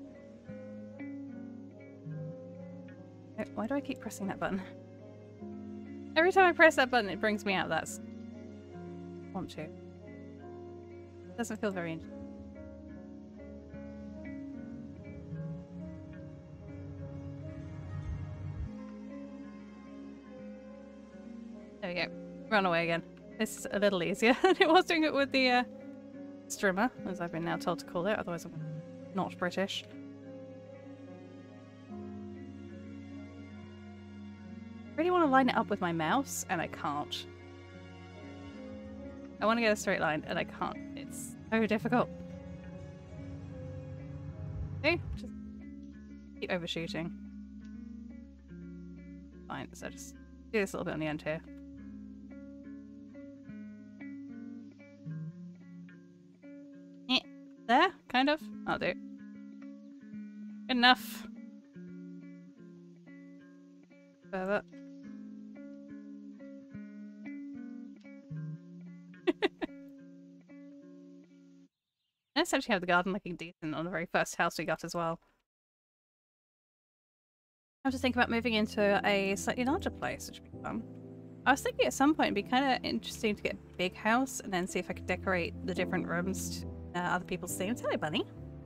Why do I keep pressing that button? Every time I press that button, it brings me out. That's want to. Doesn't feel very interesting. There we go. Run away again. This is a little easier than it was doing it with the strimmer, as I've been now told to call it, otherwise I'm not British. I really want to line it up with my mouse, and I can't. I want to get a straight line, and I can't. It's so difficult. Okay, just keep overshooting. Fine, so just do this a little bit on the end here. There, kind of. I'll do. Good enough. Further. Let's actually have the garden looking decent on the very first house we got as well. I have to think about moving into a slightly larger place, which would be fun. I was thinking at some point it'd be kind of interesting to get a big house and then see if I could decorate the different rooms to other people's themes. Hello, bunny.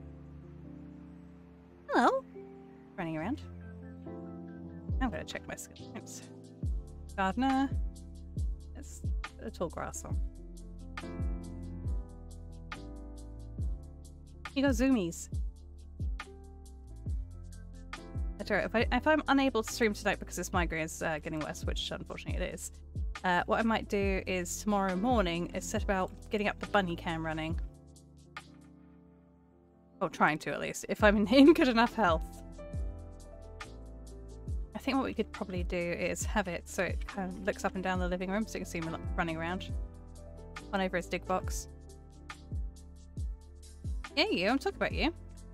Hello. Running around. I'm going to check my skill points. Gardener. There's a tall grass on. You got zoomies. That's right. If I'm unable to stream tonight because this migraine is getting worse, which unfortunately it is, what I might do is tomorrow morning is set about getting up the bunny cam running. Or trying to, at least, if I'm in good enough health. I think what we could probably do is have it so it kind of looks up and down the living room so you can see me running around. On over his dig box. Yeah, you. I'm talking about you.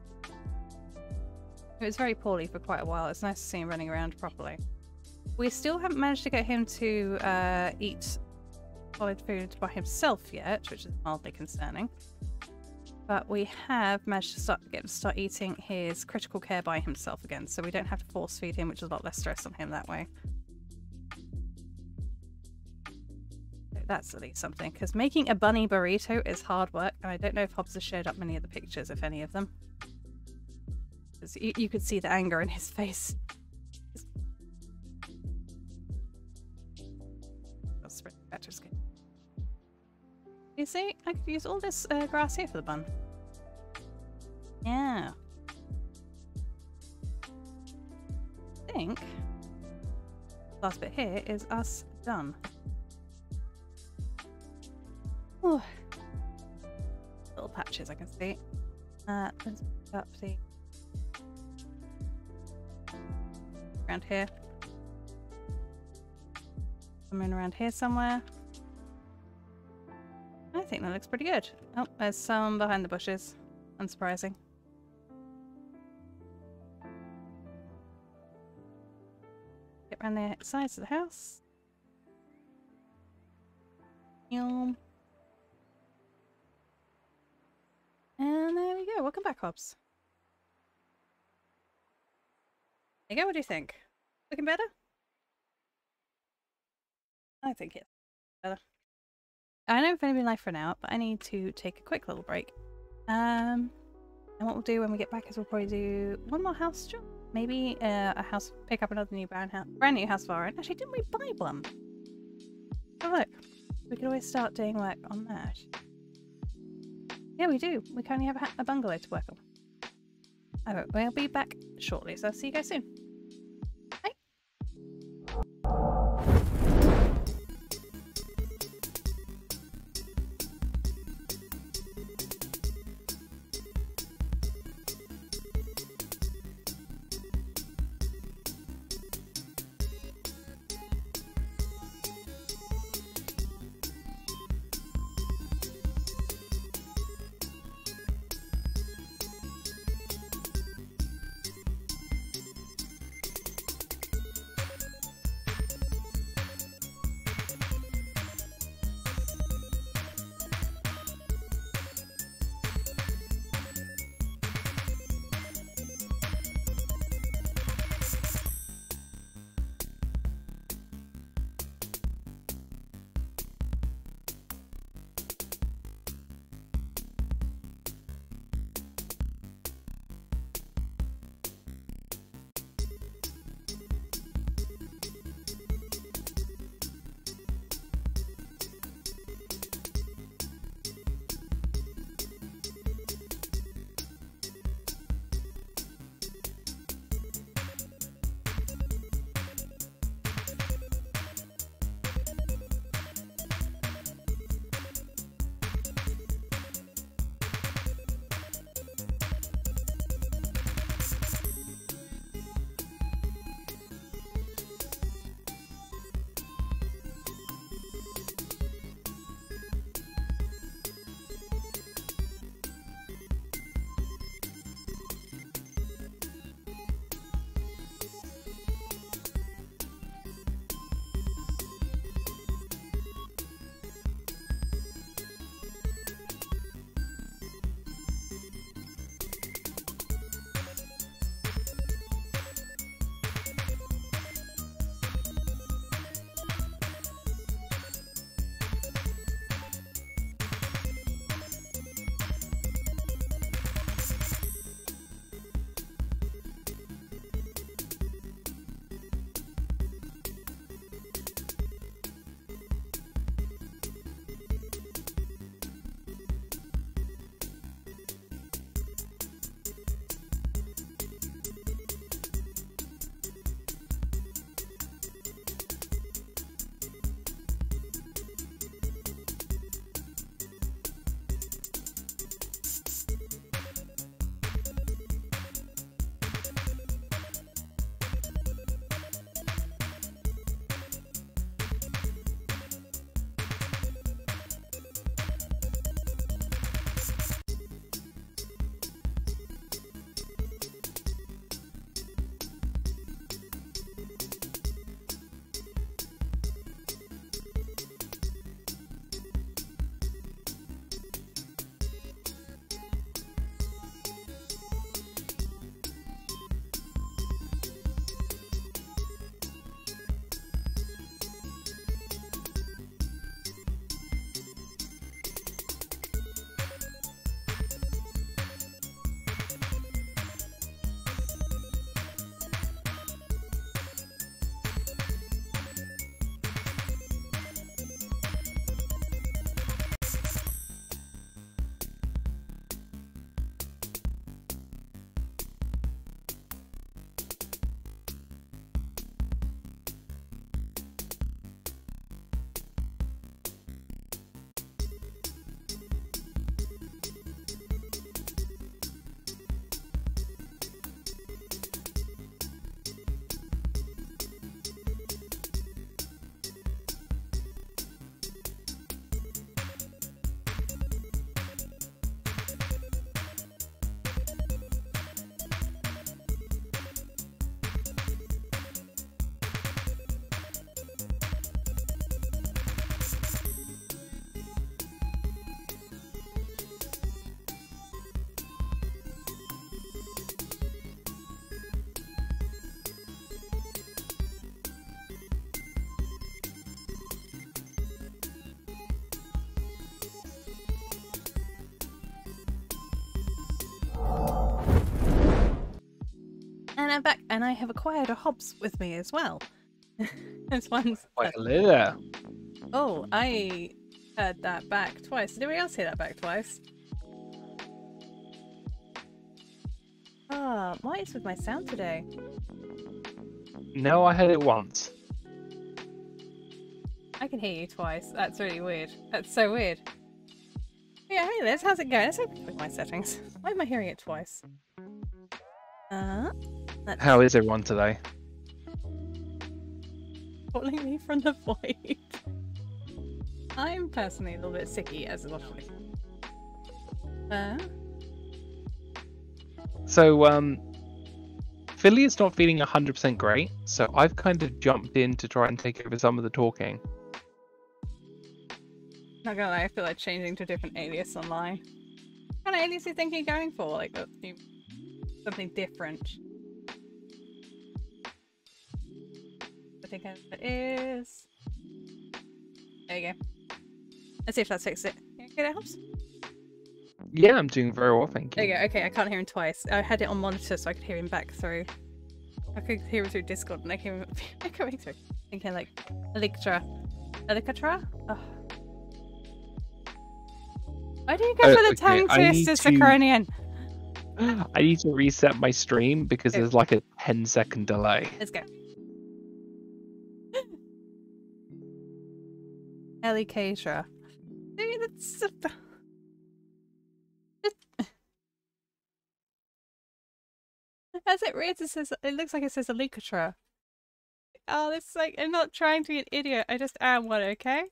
It was very poorly for quite a while. It's nice to see him running around properly. We still haven't managed to get him to eat solid food by himself yet, which is mildly concerning. But we have managed to get him to start eating his critical care by himself again, so we don't have to force feed him, which is a lot less stress on him that way. So that's at least something, because making a bunny burrito is hard work, and I don't know if Hobbs has shared up many of the pictures, if any of them. Because you could see the anger in his face. That's better skin. You see, I could use all this grass here for the bun. Yeah. I think last bit here is us done. Oh, little patches I can see. Let's pick up the around here. Somewhere around here somewhere. I think that looks pretty good. Oh, there's some behind the bushes. Unsurprising. Get around the sides of the house. Yum. And there we go. Welcome back, Hobbs. There you go. What do you think? Looking better? I think it's better. I know I've only been live for an hour, but I need to take a quick little break. And what we'll do when we get back is we'll probably do one more house job. Maybe a house, pick up another new brand new house for it. Actually, didn't we buy one? Oh look, we could always start doing work on that. Yeah, we do. We currently have a bungalow to work on. Alright, we'll be back shortly, so I'll see you guys soon. and I have acquired a Hobbs with me as well. This one's. Quite hello there. Oh, I heard that back twice. Did anybody else hear that back twice? Ah, what is with my sound today? No, I heard it once. I can hear you twice. That's really weird. That's so weird. Yeah, hey Liz, how's it going? Let's open with my settings. Why am I hearing it twice? How is everyone today? Calling me from the void. I'm personally a little bit sicky as a So, Philly is not feeling 100% great, so I've kind of jumped in to try and take over some of the talking. Not gonna lie, I feel like changing to a different alias online. What kind of alias do you think you're going for? Like, something different. I think it is. There you go. Let's see if that fixes it. Okay, that helps. Yeah, I'm doing very well, thank There you. you go. Okay, I can't hear him twice. I had it on monitor so I could hear him back through. I could hear him through Discord and I hear him coming through. Thinking like Electra. Oh. Why do you go for the tongue twisters, Saccharonian? I need to reset my stream because there's like a 10-second delay. Let's go. Ellie Keisha. Dude, that's as it reads, it says it looks like it says Alicatra. Oh, this is like I'm not trying to be an idiot. I just am one, okay?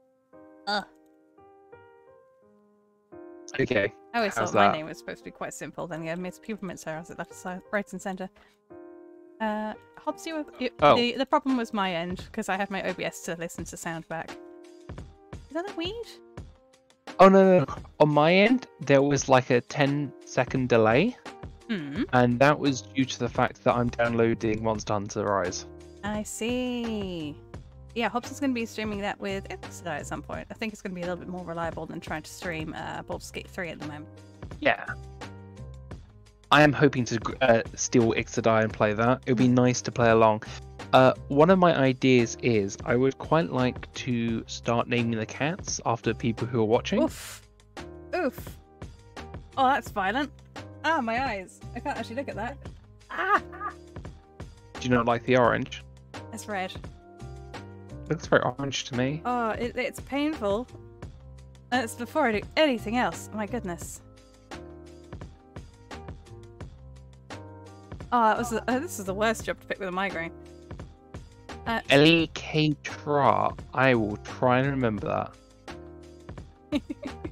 Okay. I always How's thought my that? name was supposed to be quite simple. Then yeah, Miss Peppermint Sarah was at left side, right and centre. Hobbs, the problem was my end because I had my OBS to listen to sound back. Is that a weed? Oh no. On my end, there was like a 10-second delay, and that was due to the fact that I'm downloading Monster Hunter Rise. I see. Yeah, Hobbs is going to be streaming that with Exodite at some point. I think it's going to be a little bit more reliable than trying to stream Baldur's Gate 3 at the moment. Yeah. I am hoping to steal Ixodai and play that. It would be nice to play along. One of my ideas is I would quite like to start naming the cats after people who are watching. Oof. Oof. Oh, that's violent. Ah, my eyes. I can't actually look at that. Ah! Do you not like the orange? It's red. Looks very orange to me. Oh, it's painful. And it's before I do anything else. My goodness. Oh, this is the worst job to pick with a migraine. L.E.K. Tra. I will try and remember that.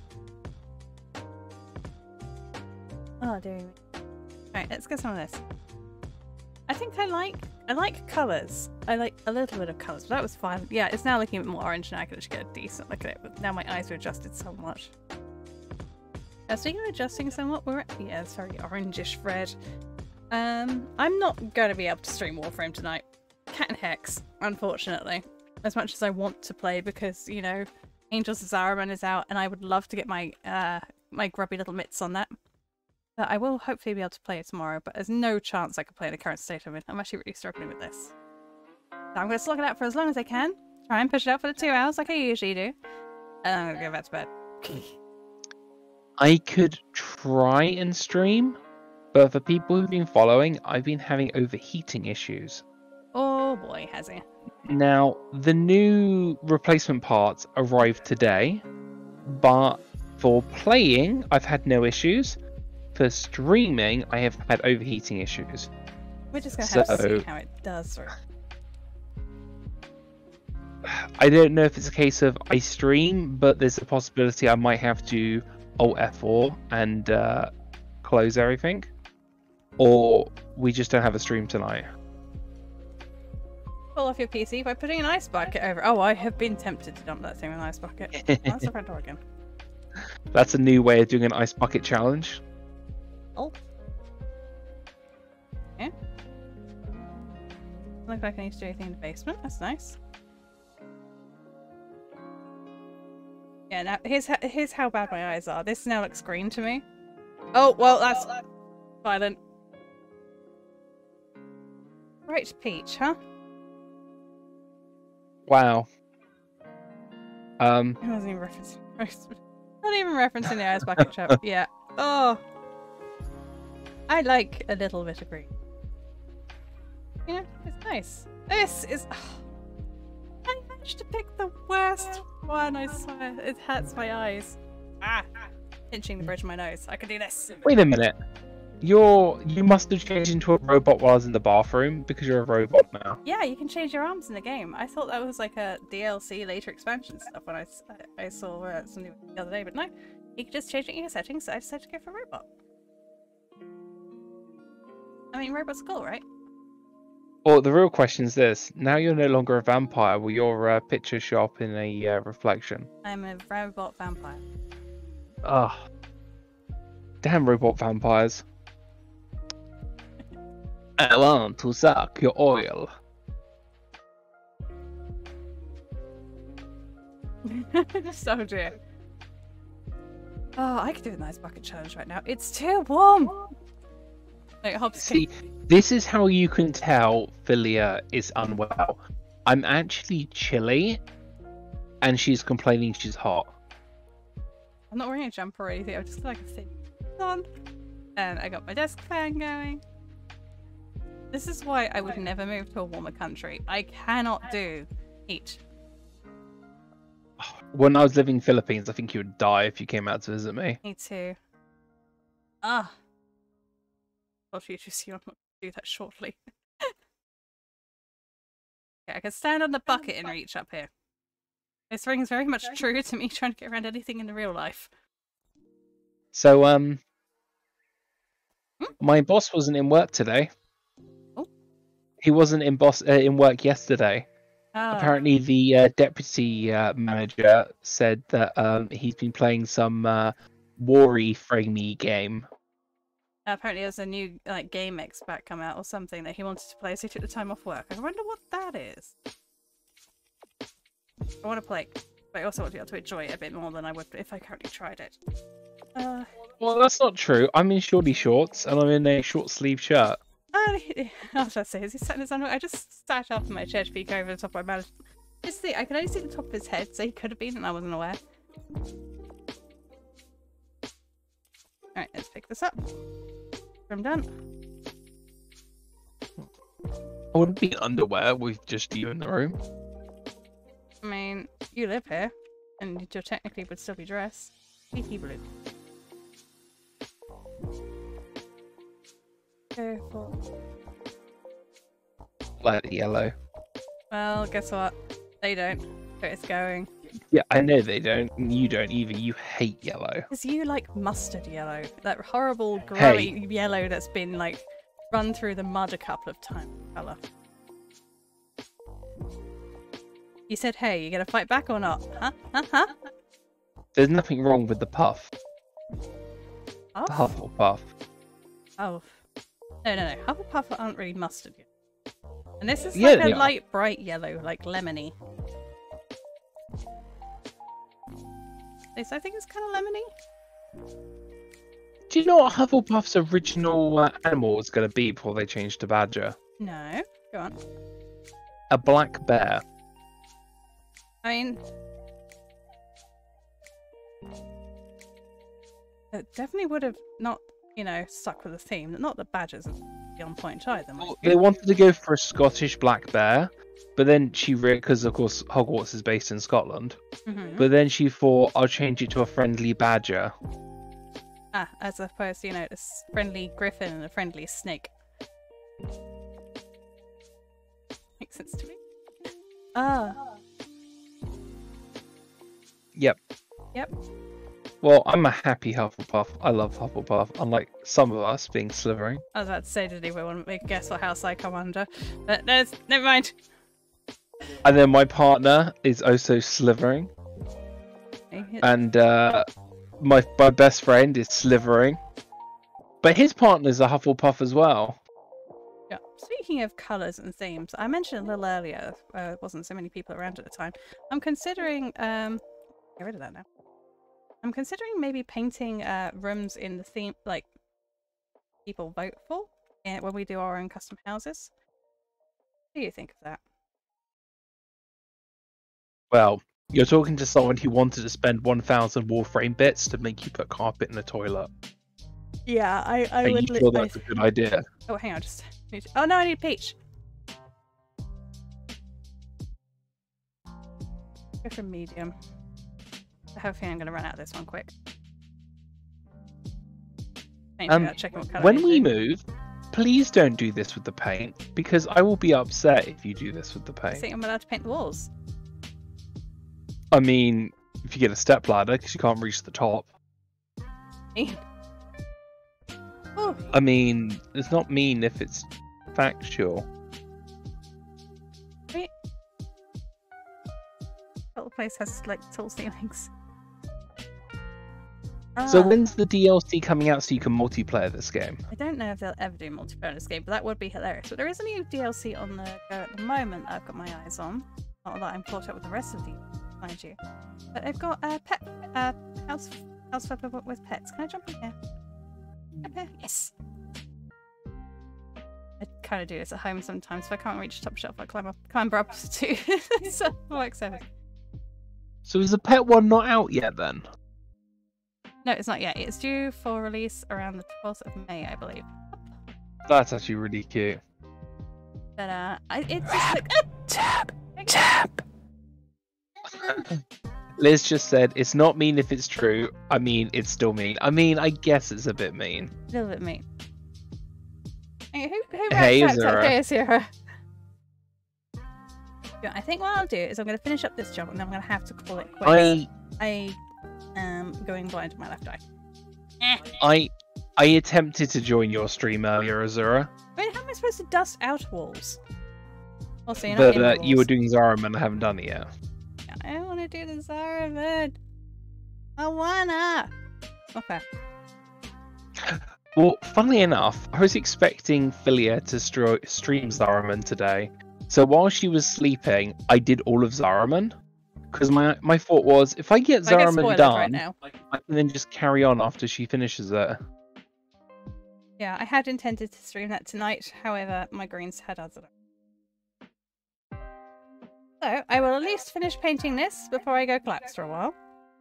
Oh, dear me. Alright, let's get some of this. I think I like colours. I like a little bit of colours, but that was fine. Yeah, it's now looking a bit more orange and I can actually get a decent look at it, but now my eyes are adjusted so much. Speaking of adjusting somewhat, yeah, it's very orangish red. I'm not going to be able to stream Warframe tonight. Cat and Hex, unfortunately. As much as I want to play because, you know, Angels of Zaraman is out and I would love to get my my grubby little mitts on that. But I will hopefully be able to play it tomorrow, but there's no chance I can play in the current state I'm in. I'm actually really struggling with this. So I'm going to slog it out for as long as I can. Try and push it out for the 2 hours like I usually do. And I'm going to go back to bed. I could try and stream, but for people who've been following, I've been having overheating issues. Oh boy, has he. Now, the new replacement parts arrived today, but for playing, I've had no issues. For streaming, I have had overheating issues. We're just going to have to see how it does. I don't know if it's a case of I stream, but there's a possibility I might have to Alt F4 and close everything. Or we just don't have a stream tonight. Pull off your PC by putting an ice bucket over. Oh, I have been tempted to dump that thing with an ice bucket. That's the front door again. That's a new way of doing an ice bucket challenge. Oh. Yeah. Look like I need to do anything in the basement. That's nice. Yeah, now here's how bad my eyes are. This now looks green to me. Oh, well, that's violent. Right, Peach, huh? Wow. It wasn't even referencing. Not even referencing the ice bucket chap. Yeah. Oh. I like a little bit of green. You know, it's nice. This is. I managed to pick the worst one, I swear. It hurts my eyes. Ah! Pinching the bridge of my nose. I can do this. Wait a minute. You must have changed into a robot while I was in the bathroom because you're a robot now. Yeah, you can change your arms in the game. I thought that was like a DLC later expansion stuff when I saw something the other day, but no. You can just change it in your settings, so I decided to go for robot. I mean, robots are cool, right? Well, the real question is this. Now you're no longer a vampire. Will your picture show up in a reflection? I'm a robot vampire. Ugh. Damn robot vampires. I want to suck your oil. So dear. Oh, I could do a nice bucket challenge right now. It's too warm! Wait, Hobbs, See, this is how you can tell Philia is unwell. I'm actually chilly, and she's complaining she's hot. I'm not wearing a jumper or anything, I'm just like a thin on. And I got my desk fan going. This is why I would never move to a warmer country. I cannot do heat. When I was living in Philippines, I think you would die if you came out to visit me. Me too. Ah. I'll future see I'm not do that shortly. Okay, I can stand on the bucket and reach up here. This rings very much true to me trying to get around anything in the real life. So, my boss wasn't in work today. Oh. He wasn't in work yesterday. Oh. Apparently, the deputy manager said that he's been playing some Wari framey game. Apparently there's a new Game X pack come out or something that he wanted to play, so he took the time off work. I wonder what that is. I want to play it, but I also want to be able to enjoy it a bit more than I would if I currently tried it. Well, that's not true. I'm in shorty shorts and I'm in a short sleeve shirt. I was about to say, is he sat in his underwear? I just sat up in my chair to peek over the top of my mouth. Just see, I could only see the top of his head, so he could have been, and I wasn't aware. Alright, let's pick this up. I'm done. I wouldn't be in underwear with just you in the room. I mean, you live here, and you technically would still be dressed. PP blue. Careful. Light yellow. Well, guess what? They don't. But it's going. Yeah, I know they don't. You don't either. You hate yellow. Because you like mustard yellow. That horrible, grey yellow that's been, like, run through the mud a couple of times. Colour. You said, hey, you gonna fight back or not? Huh? Huh? Huh? There's nothing wrong with the puff. Puff? The Hufflepuff. Oh. No. Hufflepuff aren't really mustard yellow. And this is like a light, bright yellow, like lemony. This, I think, is kind of lemony. Do you know what Hufflepuff's original animal was going to be before they changed to badger? No. Go on. A black bear. I mean... it definitely would have not, you know, stuck with the theme. Not that badgers are on point either. Well, they wanted to go for a Scottish black bear, but then because of course Hogwarts is based in Scotland. Mm-hmm. But then she thought, I'll change it to a friendly badger. Ah, as opposed to, you know, a friendly griffin and a friendly snake. Makes sense to me. Ah. Yep. Well, I'm a happy Hufflepuff. I love Hufflepuff, unlike some of us being Slytherin. I was about to say, did anyone want to make a guess what house I come under? But never mind. And then my partner is also Slytherin. And my best friend is Slytherin. But his partner's a Hufflepuff as well. Yeah. Speaking of colours and themes, I mentioned a little earlier, there wasn't so many people around at the time. I'm considering, get rid of that now. I'm considering maybe painting rooms in the theme, like, people vote for when we do our own custom houses. do you think of that? Well, you're talking to someone who wanted to spend 1,000 Warframe bits to make you put carpet in the toilet. Yeah, I Are would. you sure that's a good idea? Oh, hang on, just. Oh no, I need peach. Go for medium. I have a feeling I'm gonna run out of this one quick. Checking what colour When it we is. move, please don't do this with the paint, because I will be upset if you do this with the I paint. think I'm allowed to paint the walls. I mean, if you get a step ladder, because you can't reach the top. Oh, I mean, it's not mean if it's factual. wait. Well, the place has like tall ceilings. So Ah, when's the DLC coming out so you can multiplayer this game? I don't know if they'll ever do multiplayer in this game, but that would be hilarious. But there is a new DLC on the go at the moment that I've got my eyes on. Not that I'm caught up with the rest of the, mind you. But they've got a house flipper with pets. Can I jump in here? Up here? Yes. I kind of do this at home sometimes. If I can't reach the top shelf, I climb up to so like 7. So is the pet one not out yet then? No, it's not yet. It's due for release around the 12th of May, I believe. That's actually really cute. But it's just like Tap. Liz just said, it's not mean if it's true. I mean, it's still mean. I mean, I guess it's a bit mean. a little bit mean. Hey, who Hey, wraps Zara. Hey, Zara. Yeah, I think what I'll do is I'm going to finish up this job and then I'm going to have to call it quits. I am going blind with my left eye. I attempted to join your stream earlier, Azura, I mean, how am I supposed to dust out walls? Also, you're not in but the you were walls. doing Zara and I haven't done it yet. I don't want to do the Zara vid. I wanna. Okay. Well, funnily enough, I was expecting Philia to stream Zaraman today. So while she was sleeping, I did all of Zaraman. Because my thought was, if I get I get Zaraman spoilers done, right now. I can then just carry on after she finishes it. Yeah, I had intended to stream that tonight. However, my greens had other. So I will at least finish painting this before I go collapse for a while.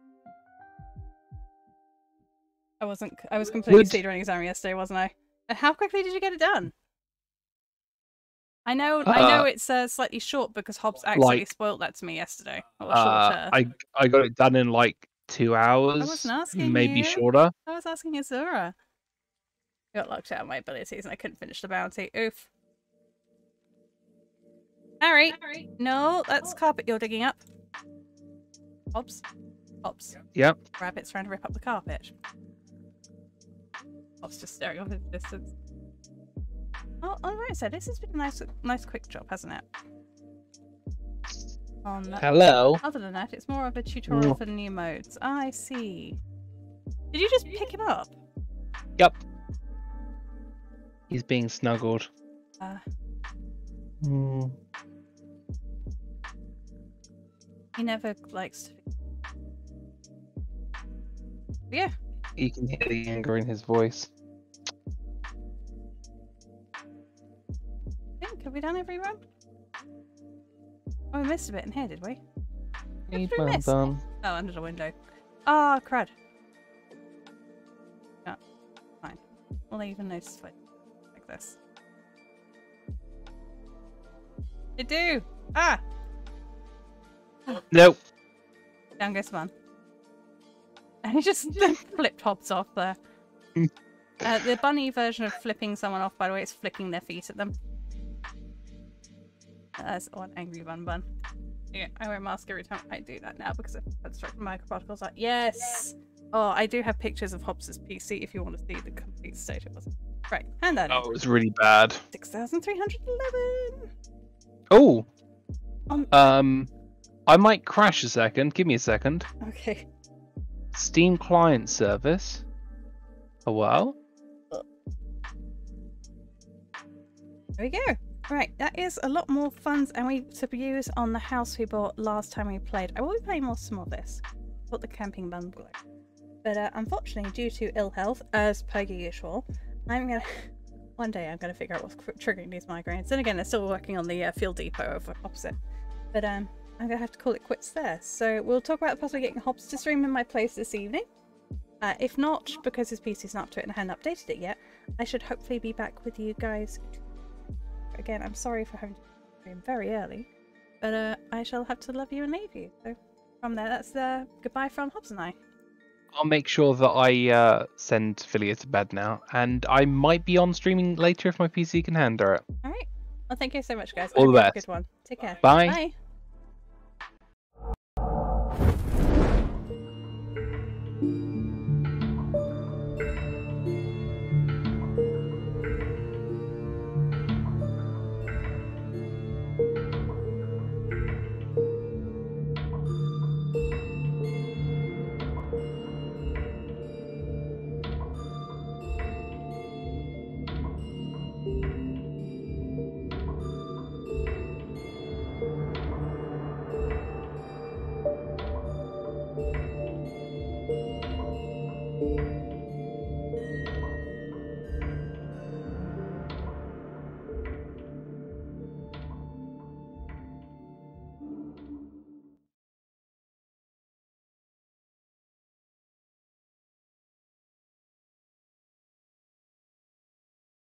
I was completely Would- speedrunning exam yesterday, wasn't I? How quickly did you get it done? I know it's slightly short because Hobbs accidentally spoiled that to me yesterday. Or shorter. I got it done in like 2 hours. wasn't asking maybe you. shorter. I was asking Azura. I got locked out of my abilities and I couldn't finish the bounty. Oof. Harry! No, that's carpet you're digging up. Hobbs. Yep. Rabbit's trying to rip up the carpet. Hobbs just staring off in the distance. Oh, alright, so this has been a nice quick job, hasn't it? Hello. Other than that, it's more of a tutorial for the new modes. I see. Did you just pick him up? Yep. He's being snuggled. He never likes to. Yeah. You can hear the anger in his voice. I think, have we done every room? Oh, we missed a bit in here, did we? He's we well miss? done. Oh, under the window. Ah, crud. Yeah, fine. Will they even notice if I like this? They do! Ah! Nope. Down goes one. And he just flipped Hobbs off there. The bunny version of flipping someone off, by the way, is flicking their feet at them. That's one angry bun. Yeah, I wear a mask every time I do that now because I've had struck microparticles. Like, yes! Oh, I do have pictures of Hobbs's PC if you want to see the complete state it was. Right, hand that Oh, it was really bad. 6,311! Oh! I might crash a second. Give me a second. Okay. Steam client service. Oh, well. There we go. Right, that is a lot more funds and we to use on the house we bought last time we played. I will be playing more some of this. Bought the camping bungalow. But unfortunately, due to ill health, as per usual, I'm gonna one day I'm going to figure out what's triggering these migraines. And again, they're still working on the fuel depot over opposite. But I'm going to have to call it quits there. So we'll talk about possibly getting Hobbs to stream in my place this evening. If not, because his PC's not up to it and I hadn't updated it yet, I should hopefully be back with you guys. Again, I'm sorry for having to stream very early. But I shall have to love you and leave you. So from there, that's goodbye from Hobbs and I. I'll make sure that I send Philia to bed now, and I might be on streaming later if my PC can handle it. All right. Well, thank you so much, guys. All the Have a best. good one. Take care. Bye. Bye.